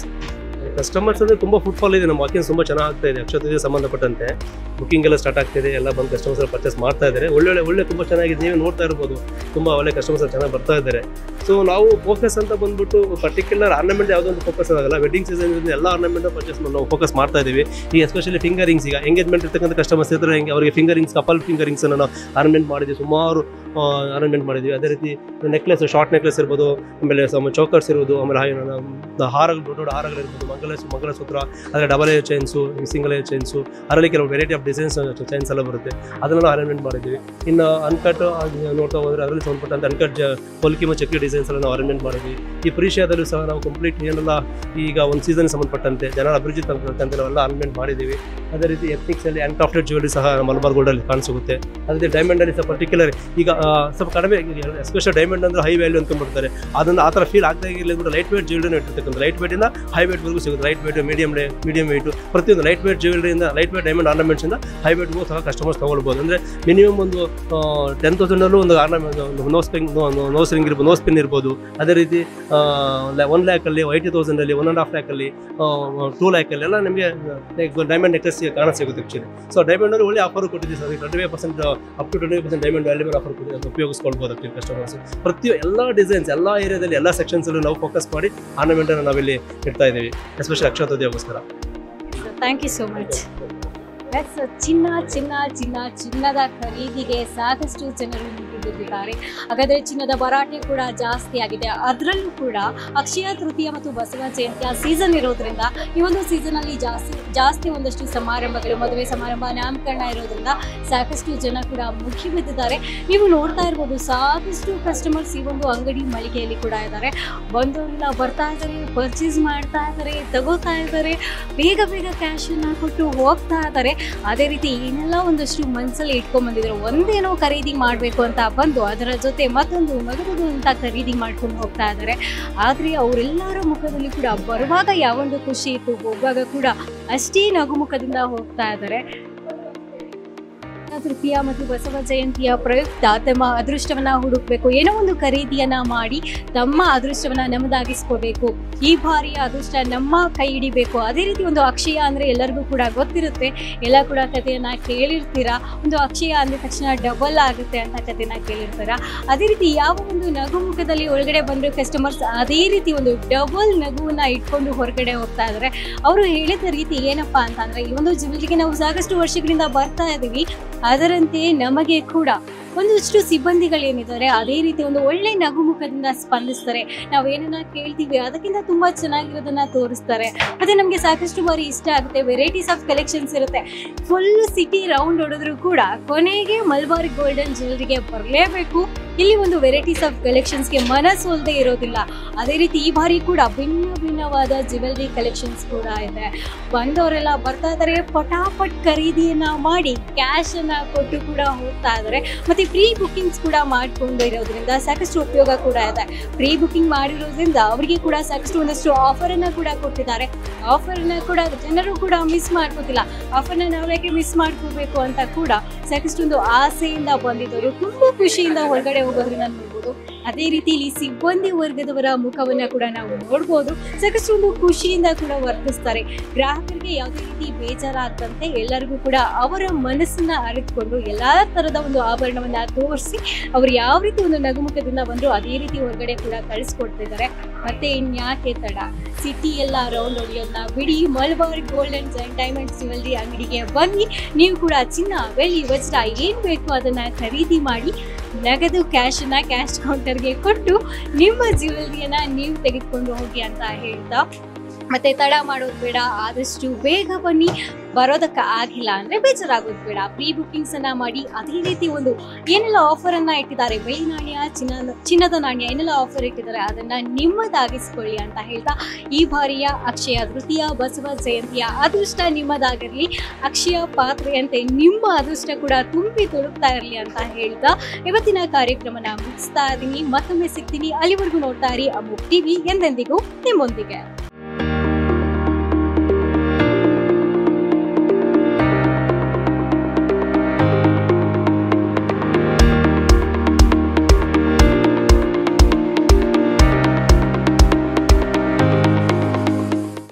ಕಸ್ಟಮರ್ಸ್ ಅಂದರೆ ತುಂಬ ಫುಟ್ಫಾಲ್ ಇದೆ, ನಮ್ಮ ವಾಕಿಂಗ್ ತುಂಬ ಚೆನ್ನಾಗಿ ಆಗ್ತಾ ಇದೆ. ಅಕ್ಷಯ ತೃತೀಯ ಸಂಬಂಧಪಟ್ಟಂತೆ ಬುಕ್ಕಿಂಗ್ ಎಲ್ಲ ಸ್ಟಾರ್ಟ್ ಆಗ್ತಿದೆ, ಎಲ್ಲ ಬಂದು ಕಸ್ಟಮರ್ಸ್ ಪರ್ಚೇಸ್ ಮಾಡ್ತಾ ಇದ್ದಾರೆ. ಒಳ್ಳೊಳ್ಳೆ ಒಳ್ಳೆ ತುಂಬ ಚೆನ್ನಾಗಿದೆ, ನೀವೇ ನೋಡ್ತಾ ಇರ್ಬೋದು, ತುಂಬ ಒಳ್ಳೆ ಕಸ್ಟಮರ್ಸ್ ಚೆನ್ನಾಗಿ ಬರ್ತಾ ಇದ್ದಾರೆ. ಸೊ ನಾವು ಫೋಕಸ್ ಅಂತ ಬಂದ್ಬಿಟ್ಟು ಪರ್ಟಿಕ್ಯುಲರ್ ಆರ್ನಮೆಂಟ್ ಯಾವುದೊಂದು ಫೋಕಸ್ ಆಗಲ್ಲ, ವೆಡ್ಡಿಂಗ್ ಸೀಸನ್ ಎಲ್ಲ ಆರ್ನಮೆಂಟ್ ಪರ್ಚೇಸ್ ನಾವು ಫೋಕಸ್ ಮಾಡ್ತಾ ಇದ್ದೀವಿ. ಈಗ ಎಸ್ಪೆಷಲಿ ಫಿಂಗರಿಂಗ್ಸ್, ಈಗ ಎಂಗೇಜ್ಮೆಂಟ್ ಇರ್ತಕ್ಕಂಥ ಕಸ್ಟಮರ್ಸ್ ಇದ್ದರೆ ಹೆಂಗೆ ಅವರಿಗೆ ಫಿಂಗರಿಂಗ್ಸ್, ಕಪಲ್ ಫಿಂಗರಿಂಗ್ಸನ್ನು ನಾವು ಆರ್ನಮೆಂಟ್ ಮಾಡಿದ್ದೀವಿ, ಸುಮಾರು ಆರ್ನಮೆಂಟ್ ಮಾಡಿದ್ದೀವಿ. ಅದೇ ರೀತಿ ನೆಕ್ಲೆಸ್, ಶಾರ್ಟ್ ನೆಕ್ಲೆಸ್ ಇರ್ಬೋದು, ಆಮೇಲೆ ಸಮ ಚೋಕರ್ಸ್ ಇರ್ಬೋದು, ಆಮೇಲೆ ಹಾರಗಳು, ದೊಡ್ಡ ದೊಡ್ಡ ಹಾರಗಳಿರ್ಬೋದು, ಮಂಗಲ ಮಂಗಲಸೂತ್ರ, ಅದರ double air chains, single air chains, ಅದರಲ್ಲಿ ಕೆಲವು ವೆರೈಟಿ ಆಫ್ ಡಿಸೈನ್ಸ್ ಚೈನ್ಸ್ ಎಲ್ಲ ಬರುತ್ತೆ, ಅದನ್ನೆಲ್ಲ ಅರೇಂಜ್ಮೆಂಟ್ ಮಾಡಿದ್ದೀವಿ. ಇನ್ನು ಅನ್ಕಟ್ ನೋಡ್ತಾ ಹೋದರೆ ಅದರಲ್ಲಿ ಸಂಬಂಧಪಟ್ಟಂತೆ ಅನ್ಕಟ್ ಜ ಹೊಲಿಕೆ ಮತ್ತು ಚಕ್ಲಿ ಡಿಸೈನ್ಸ್ ಎಲ್ಲ ನಾವು ಅರೇಂಜ್ಮೆಂಟ್ ಮಾಡಿದ್ವಿ. ಈ ಪ್ರೀಶಿಯಾದಲ್ಲೂ ಸಹ ನಾವು ಕಂಪ್ಲೀಟ್ ಏನೆಲ್ಲ ಈಗ ಒಂದು ಸೀಸನ್ ಸಂಬಂಧಪಟ್ಟಂತೆ ಜನರ ಅಭಿವೃದ್ಧಿ ತಕ್ಕಂತೆ ನಾವೆಲ್ಲ ಅರೇಂಜ್ಮೆಂಟ್ ಮಾಡಿದ್ದೀವಿ. ಅದೇ ರೀತಿ ಎಥ್ನಿಕ್ಸಲ್ಲಿ ಆ್ಯಂಡ್ ಕ್ರಾಫ್ಟೆಡ್ ಜ್ಯುವೆಲ್ರಿ ಸಹ ಮಲಬಾರ್ ಗೋಲ್ಡಲ್ಲಿ ಕಾಣಿಸುತ್ತೆ. ಅದೇ ಡೈಮಂಡಲ್ಲಿ ಸಹ ಪರ್ಟಿಕ್ಯುಲರ್ ಈಗ ಸ್ವಲ್ಪ ಕಡಿಮೆ, ಎಸ್ಪೆಷಲ್ ಡೈಮಂಡ್ ಅಂದರೆ ಹೈ ವ್ಯಾಲ್ಯೂ ಅಂದ್ಕೊಂಡ್ಬಿಡ್ತಾರೆ, ಅದನ್ನು ಆ ಥರ ಫೀಲ್ ಆಗ್ತಾ ಇರಲಿ ಕೂಡ ಲೈಟ್ ವೇಟ್ ಜ್ಯುವೆಲ್ರಿನ ಇಟ್ಟಿರ್ತಕ್ಕಂಥ ಲೈಟ್ ವೇಟಿಂದ ಹೈ ವೇಟ್ವರೆಗೂ ಸಿಗುತ್ತೆ. Light weight, medium medium weight, ಪ್ರತಿಯೊಂದು ಲೈಟ್ ವೇಟ್ ಜ್ಯುವೆಲ್ರಿಯಿಂದ, ಲೈಟ್ ವೇಟ್ ಡೈಮಂಡ್ ಆರ್ನಮೆಂಟ್ಸಿಂದ ಹೈವೇಟ್ಗೂ ಸಹ ಕಸ್ಟಮರ್ಸ್ ತೊಗೊಳ್ಬೋದು. ಅಂದರೆ ಮಿನಿಮಮ್ ಒಂದು ಟೆನ್ ತೌಸಂಡಲ್ಲೂ ಒಂದು ಆರ್ನಮೆಂಟ್ ಒಂದು ನೋಸ್ ಪಿನ್ ನೋಸ್ ರಿಂಗ್ ಇರ್ಬೋದು, ನೋಸ್ ಪಿನ್ ಇರ್ಬೋದು. ಅದೇ ರೀತಿ ಒನ್ ಲ್ಯಾಕಲ್ಲಿ ಏಯ್ಟಿ ತೌಸಂಡಲ್ಲಿ ಒನ್ ಆ್ಯಂಡ್ ಹಾಫ್ ಲ್ಯಾಕಲ್ಲಿ ಟೂ ಲ್ಯಾಕಲ್ಲಿ ಎಲ್ಲ ನಿಮಗೆ ಡೈಮಂಡ್ ನೆಕ್ಲೆಸ್ ಕಾಣ ಸಿಗುತ್ತೆ ಆ್ಯಕ್ಚುಲಿ. ಸೊ ಡೈಮಂಡಲ್ಲಿ ಒಳ್ಳೆ ಆಫರ್ ಕೊಟ್ಟಿದ್ದೀವಿ sir, twenty five percent up to twenty five percent diamond valuable offer ಕೊಟ್ಟು ಅದನ್ನು ಉಪಯೋಗಿಸ್ಕೊಳ್ಬೋದು ಆ್ಯಕ್ಚುಲಿ ಕಸ್ಟಮರ್ಸ್. ಪ್ರತಿ ಎಲ್ಲ ಡಿಸೈನ್ಸ್ ಎಲ್ಲ ಏರಿಯಾದಲ್ಲಿ ಎಲ್ಲ ಸೆಕ್ಷನ್ಸಲ್ಲೂ ನಾವು ಫೋಕಸ್ ಮಾಡಿ ಆರ್ನಮೆಂಟನ್ನು ನಾವಿಲ್ಲಿ ಇಡ್ತಾ ಇದ್ದೀವಿ, ಎಸ್ಪೆಷಲಿ ಅಕ್ಷಯ ತೃತೀಯಕ್ಕೋಸ್ಕರ. Thank you so much. Yes, ಚಿನ್ನ ಚಿನ್ನ ಚಿನ್ನ ಚಿನ್ನದ ಖರೀದಿಗೆ ಸಾಕಷ್ಟು ಜನರು ಮುಗಿಬಿದ್ದಿದ್ದಾರೆ. ಹಾಗಾದರೆ ಚಿನ್ನದ ಭರಾಟೆ ಕೂಡ ಜಾಸ್ತಿ ಆಗಿದೆ. ಅದರಲ್ಲೂ ಕೂಡ ಅಕ್ಷಯ ತೃತೀಯ ಮತ್ತು ಬಸವ ಜಯಂತಿಯ ಸೀಸನ್ ಇರೋದ್ರಿಂದ ಈ ಒಂದು ಸೀಸನಲ್ಲಿ ಜಾಸ್ತಿ ಜಾಸ್ತಿ ಒಂದಷ್ಟು ಸಮಾರಂಭಗಳು, ಮದುವೆ ಸಮಾರಂಭ, ನಾಮಕರಣ ಇರೋದ್ರಿಂದ ಸಾಕಷ್ಟು ಜನ ಕೂಡ ಮುಗಿಬಿದ್ದಿದ್ದಾರೆ. ನೀವು ನೋಡ್ತಾ ಇರ್ಬೋದು, ಸಾಕಷ್ಟು ಕಸ್ಟಮರ್ಸ್ ಈ ಒಂದು ಅಂಗಡಿ ಮಳಿಗೆಯಲ್ಲಿ ಕೂಡ ಇದ್ದಾರೆ. ಬಂದವರೆಲ್ಲ ಬರ್ತಾ ಇದ್ದಾರೆ, ಪರ್ಚೇಸ್ ಮಾಡ್ತಾ ಇದ್ದಾರೆ, ತಗೋತಾ ಇದ್ದಾರೆ, ಬೇಗ ಬೇಗ ಕ್ಯಾಶನ್ನು ಕೊಟ್ಟು ಹೋಗ್ತಾ ಇದ್ದಾರೆ. ಅದೇ ರೀತಿ ಏನೆಲ್ಲ ಒಂದಷ್ಟು ಮನಸ್ಸಲ್ಲಿ ಇಟ್ಕೊಂಡ್ ಬಂದಿದ್ರು, ಒಂದೇನೋ ಖರೀದಿ ಮಾಡಬೇಕು ಅಂತ ಬಂದು ಅದರ ಜೊತೆ ಮತ್ತೊಂದು ಮಗದು ಅಂತ ಖರೀದಿ ಮಾಡ್ಕೊಂಡು ಹೋಗ್ತಾ ಇದ್ದಾರೆ. ಆದರೆ ಅವರೆಲ್ಲರ ಮುಖದಲ್ಲಿ ಕೂಡ ಬರುವಾಗ ಯಾವೊಂದು ಖುಷಿ ಇತ್ತು, ಹೋಗುವಾಗ ಕೂಡ ಅಷ್ಟೇ ನಗುಮುಖದಿಂದ ಹೋಗ್ತಾ ಇದ್ದಾರೆ. ತೃತೀಯ ಮತ್ತು ಬಸವ ಜಯಂತಿಯ ಪ್ರಯುಕ್ತ ತಮ್ಮ ಅದೃಷ್ಟವನ್ನ ಹುಡುಕಬೇಕು, ಏನೋ ಒಂದು ಖರೀದಿಯನ್ನ ಮಾಡಿ ತಮ್ಮ ಅದೃಷ್ಟವನ್ನ ನಮ್ಮದಾಗಿಸ್ಕೋಬೇಕು, ಈ ಬಾರಿಯ ಅದೃಷ್ಟ ನಮ್ಮ ಕೈ ಹಿಡಿಬೇಕು. ಅದೇ ರೀತಿ ಒಂದು ಅಕ್ಷಯ ಅಂದ್ರೆ ಎಲ್ಲರಿಗೂ ಕೂಡ ಗೊತ್ತಿರುತ್ತೆ, ಎಲ್ಲ ಕೂಡ ಕಥೆಯನ್ನ ಕೇಳಿರ್ತೀರಾ. ಒಂದು ಅಕ್ಷಯ ಅಂದ ತಕ್ಷಣ ಡಬಲ್ ಆಗುತ್ತೆ ಅಂತ ಕಥೆನ ಕೇಳಿರ್ತೀರಾ. ಅದೇ ರೀತಿ ಯಾವ ಒಂದು ನಗು ಮುಖದಲ್ಲಿ ಒಳಗಡೆ ಬಂದ್ರು ಕಸ್ಟಮರ್ಸ್ ಅದೇ ರೀತಿ ಒಂದು ಡಬಲ್ ನಗುವನ್ನ ಇಟ್ಕೊಂಡು ಹೊರಗಡೆ ಹೋಗ್ತಾ ಇದ್ದಾರೆ. ಅವರು ಹೇಳಿದ ರೀತಿ ಏನಪ್ಪಾ ಅಂತ ಅಂದ್ರೆ, ಈ ಒಂದು ಜ್ಯುವೆಲ್ರಿಗೆ ನಾವು ಸಾಕಷ್ಟು ವರ್ಷಗಳಿಂದ ಬರ್ತಾ ಇದೀವಿ, ಅದರಂತೆ ನಮಗೆ ಕೂಡ ಒಂದಷ್ಟು ಸಿಬ್ಬಂದಿಗಳೇನಿದ್ದಾರೆ ಅದೇ ರೀತಿ ಒಂದು ಒಳ್ಳೆ ನಗುಮುಖದಿಂದ ಸ್ಪಂದಿಸ್ತಾರೆ. ನಾವು ಏನನ್ನ ಕೇಳ್ತೀವಿ ಅದಕ್ಕಿಂತ ತುಂಬಾ ಚೆನ್ನಾಗಿರೋದನ್ನ ತೋರಿಸ್ತಾರೆ. ಮತ್ತೆ ನಮಗೆ ಸಾಕಷ್ಟು ಬಾರಿ ಇಷ್ಟ ಆಗುತ್ತೆ, ವೆರೈಟೀಸ್ ಆಫ್ ಕಲೆಕ್ಷನ್ಸ್ ಇರುತ್ತೆ. ಫುಲ್ ಸಿಟಿ ರೌಂಡ್ ಹೊಡೆದ್ರು ಕೂಡ ಕೊನೆಗೆ ಮಲ್ಬಾರ್ ಗೋಲ್ಡನ್ ಜ್ಯುವೆಲ್ರಿಗೆ ಬರಲೇಬೇಕು. ಇಲ್ಲಿ ಒಂದು ವೆರೈಟೀಸ್ ಆಫ್ ಕಲೆಕ್ಷನ್ಸ್ಗೆ ಮನಸೋಲ್ದೇ ಇರೋದಿಲ್ಲ. ಅದೇ ರೀತಿ ಈ ಬಾರಿ ಕೂಡ ಭಿನ್ನ ಭಿನ್ನವಾದ ಜ್ಯುವೆಲ್ರಿ ಕಲೆಕ್ಷನ್ಸ್ ಕೂಡ ಇದೆ. ಬಂದವರೆಲ್ಲ ಬರ್ತಾ ಇದ್ದಾರೆ, ಪಟಾಪಟ್ ಖರೀದಿಯನ್ನ ಮಾಡಿ ಕ್ಯಾಶ್ ಅನ್ನ ಕೊಟ್ಟು ಕೂಡ ಹೋಗ್ತಾ ಇದ್ದಾರೆ. ಮತ್ತೆ ಪ್ರೀ ಬುಕಿಂಗ್ಸ್ ಕೂಡ ಮಾಡ್ಕೊಂಡು ಇರೋದ್ರಿಂದ ಸಾಕಷ್ಟು ಉಪಯೋಗ ಕೂಡ ಇದೆ. ಪ್ರೀ ಬುಕಿಂಗ್ ಮಾಡಿರೋದ್ರಿಂದ ಅವರಿಗೆ ಕೂಡ ಸಾಕಷ್ಟು ಒಂದಷ್ಟು ಆಫರ್ ಅನ್ನ ಕೂಡ ಕೊಟ್ಟಿದ್ದಾರೆ. ಆಫರ್ ಅನ್ನ ಕೂಡ ಜನರು ಕೂಡ ಮಿಸ್ ಮಾಡ್ಕೋತಿಲ್ಲ. ಆಫರ್ನ ನಾವು ಯಾಕೆ ಮಿಸ್ ಮಾಡ್ಕೋಬೇಕು ಅಂತ ಕೂಡ ಸಾಕಷ್ಟು ಒಂದು ಆಸೆಯಿಂದ ಬಂದಿದ್ದವರು ತುಂಬಾ ಖುಷಿಯಿಂದ ಹೊರಗಡೆ ಹೋಗೋದ್ರಿಂದ ನೋಡ್ಬೋದು. ಅದೇ ರೀತಿ ಇಲ್ಲಿ ಸಿಬ್ಬಂದಿ ವರ್ಗದವರ ಮುಖವನ್ನ ಕೂಡ ನಾವು ನೋಡ್ಬೋದು, ಸಾಕಷ್ಟು ಒಂದು ಖುಷಿಯಿಂದ ಕೂಡ ವರ್ತಿಸ್ತಾರೆ. ಗ್ರಾಹಕರಿಗೆ ಯಾವುದೇ ರೀತಿ ಬೇಜಾರಾದಂತೆ ಎಲ್ಲರಿಗೂ ಕೂಡ ಅವರ ಮನಸ್ಸನ್ನ ಅರಿತುಕೊಂಡು ಎಲ್ಲಾ ತರದ ಒಂದು ಆಭರಣವನ್ನ ತೋರಿಸಿ ಅವ್ರು ಯಾವ ರೀತಿ ಒಂದು ನಗುಮುಖದಿಂದ ಬಂದ್ರು ಅದೇ ರೀತಿ ಹೊರಗಡೆ ಕೂಡ ಕಳಿಸ್ಕೊಡ್ತಿದ್ದಾರೆ. ಮತ್ತೆ ಇನ್ಯಾಕೆ ತಡ, ಸಿಟಿ ಎಲ್ಲ ರೌಂಡ್ ಹೊಡೆಯೋದನ್ನ ಬಿಡಿ, Malabar golden and diamonds jewellery ಅಂಗಡಿಗೆ ಬನ್ನಿ. ನೀವು ಕೂಡ ಚಿನ್ನ, ಬೆಳ್ಳಿ, ವಜ್ರ ಏನ್ ಬೇಕು ಅದನ್ನ ಖರೀದಿ ಮಾಡಿ ನಗದು ಕ್ಯಾಶನ್ನ ಕ್ಯಾಶ್ ಕೌಂಟರ್ಗೆ ಕೊಟ್ಟು ನಿಮ್ಮ ಜ್ಯುವೆಲ್ರಿಯನ್ನ ನೀವು ತೆಗೆದುಕೊಂಡು ಹೋಗಿ ಅಂತ ಹೇಳ್ತಾ, ಮತ್ತೆ ತಡ ಮಾಡೋದು ಬೇಡ, ಆದಷ್ಟು ಬೇಗ ಬನ್ನಿ. ಬರೋದಕ್ಕೆ ಆಗಿಲ್ಲ ಅಂದ್ರೆ ಬೇಜಾರಾಗೋದು ಬೇಡ, ಪ್ರೀ ಬುಕಿಂಗ್ಸ್ ಅನ್ನ ಮಾಡಿ. ಅದೇ ರೀತಿ ಒಂದು ಏನೆಲ್ಲ ಆಫರ್ ಅನ್ನ ಇಟ್ಟಿದ್ದಾರೆ, ಬೆಳ್ಳಿ ನಾಣ್ಯ, ಚಿನ್ನ ಚಿನ್ನದ ನಾಣ್ಯ ಏನೆಲ್ಲ ಆಫರ್ ಇಟ್ಟಿದ್ದಾರೆ ಅದನ್ನ ನಿಮ್ಮದಾಗಿಸ್ಕೊಳ್ಳಿ ಅಂತ ಹೇಳ್ತಾ, ಈ ಬಾರಿಯ ಅಕ್ಷಯ ತೃತೀಯ ಬಸವ ಜಯಂತಿಯ ಅದೃಷ್ಟ ನಿಮ್ಮದಾಗಿರ್ಲಿ, ಅಕ್ಷಯ ಪಾತ್ರೆಯಂತೆ ನಿಮ್ಮ ಅದೃಷ್ಟ ಕೂಡ ತುಂಬಿ ತುಳುಕ್ತಾ ಇರಲಿ ಅಂತ ಹೇಳ್ತಾ ಇವತ್ತಿನ ಕಾರ್ಯಕ್ರಮನ ಮುಗಿಸ್ತಾ ಇದ್ದೀನಿ. ಮತ್ತೊಮ್ಮೆ ಸಿಗ್ತೀನಿ, ಅಲ್ಲಿವರೆಗೂ ನೋಡ್ತಾ ಇರಿ ಅಮೋಘ್ ಟಿವಿ, ಎಂದೆಂದಿಗೂ ನಿಮ್ಮೊಂದಿಗೆ.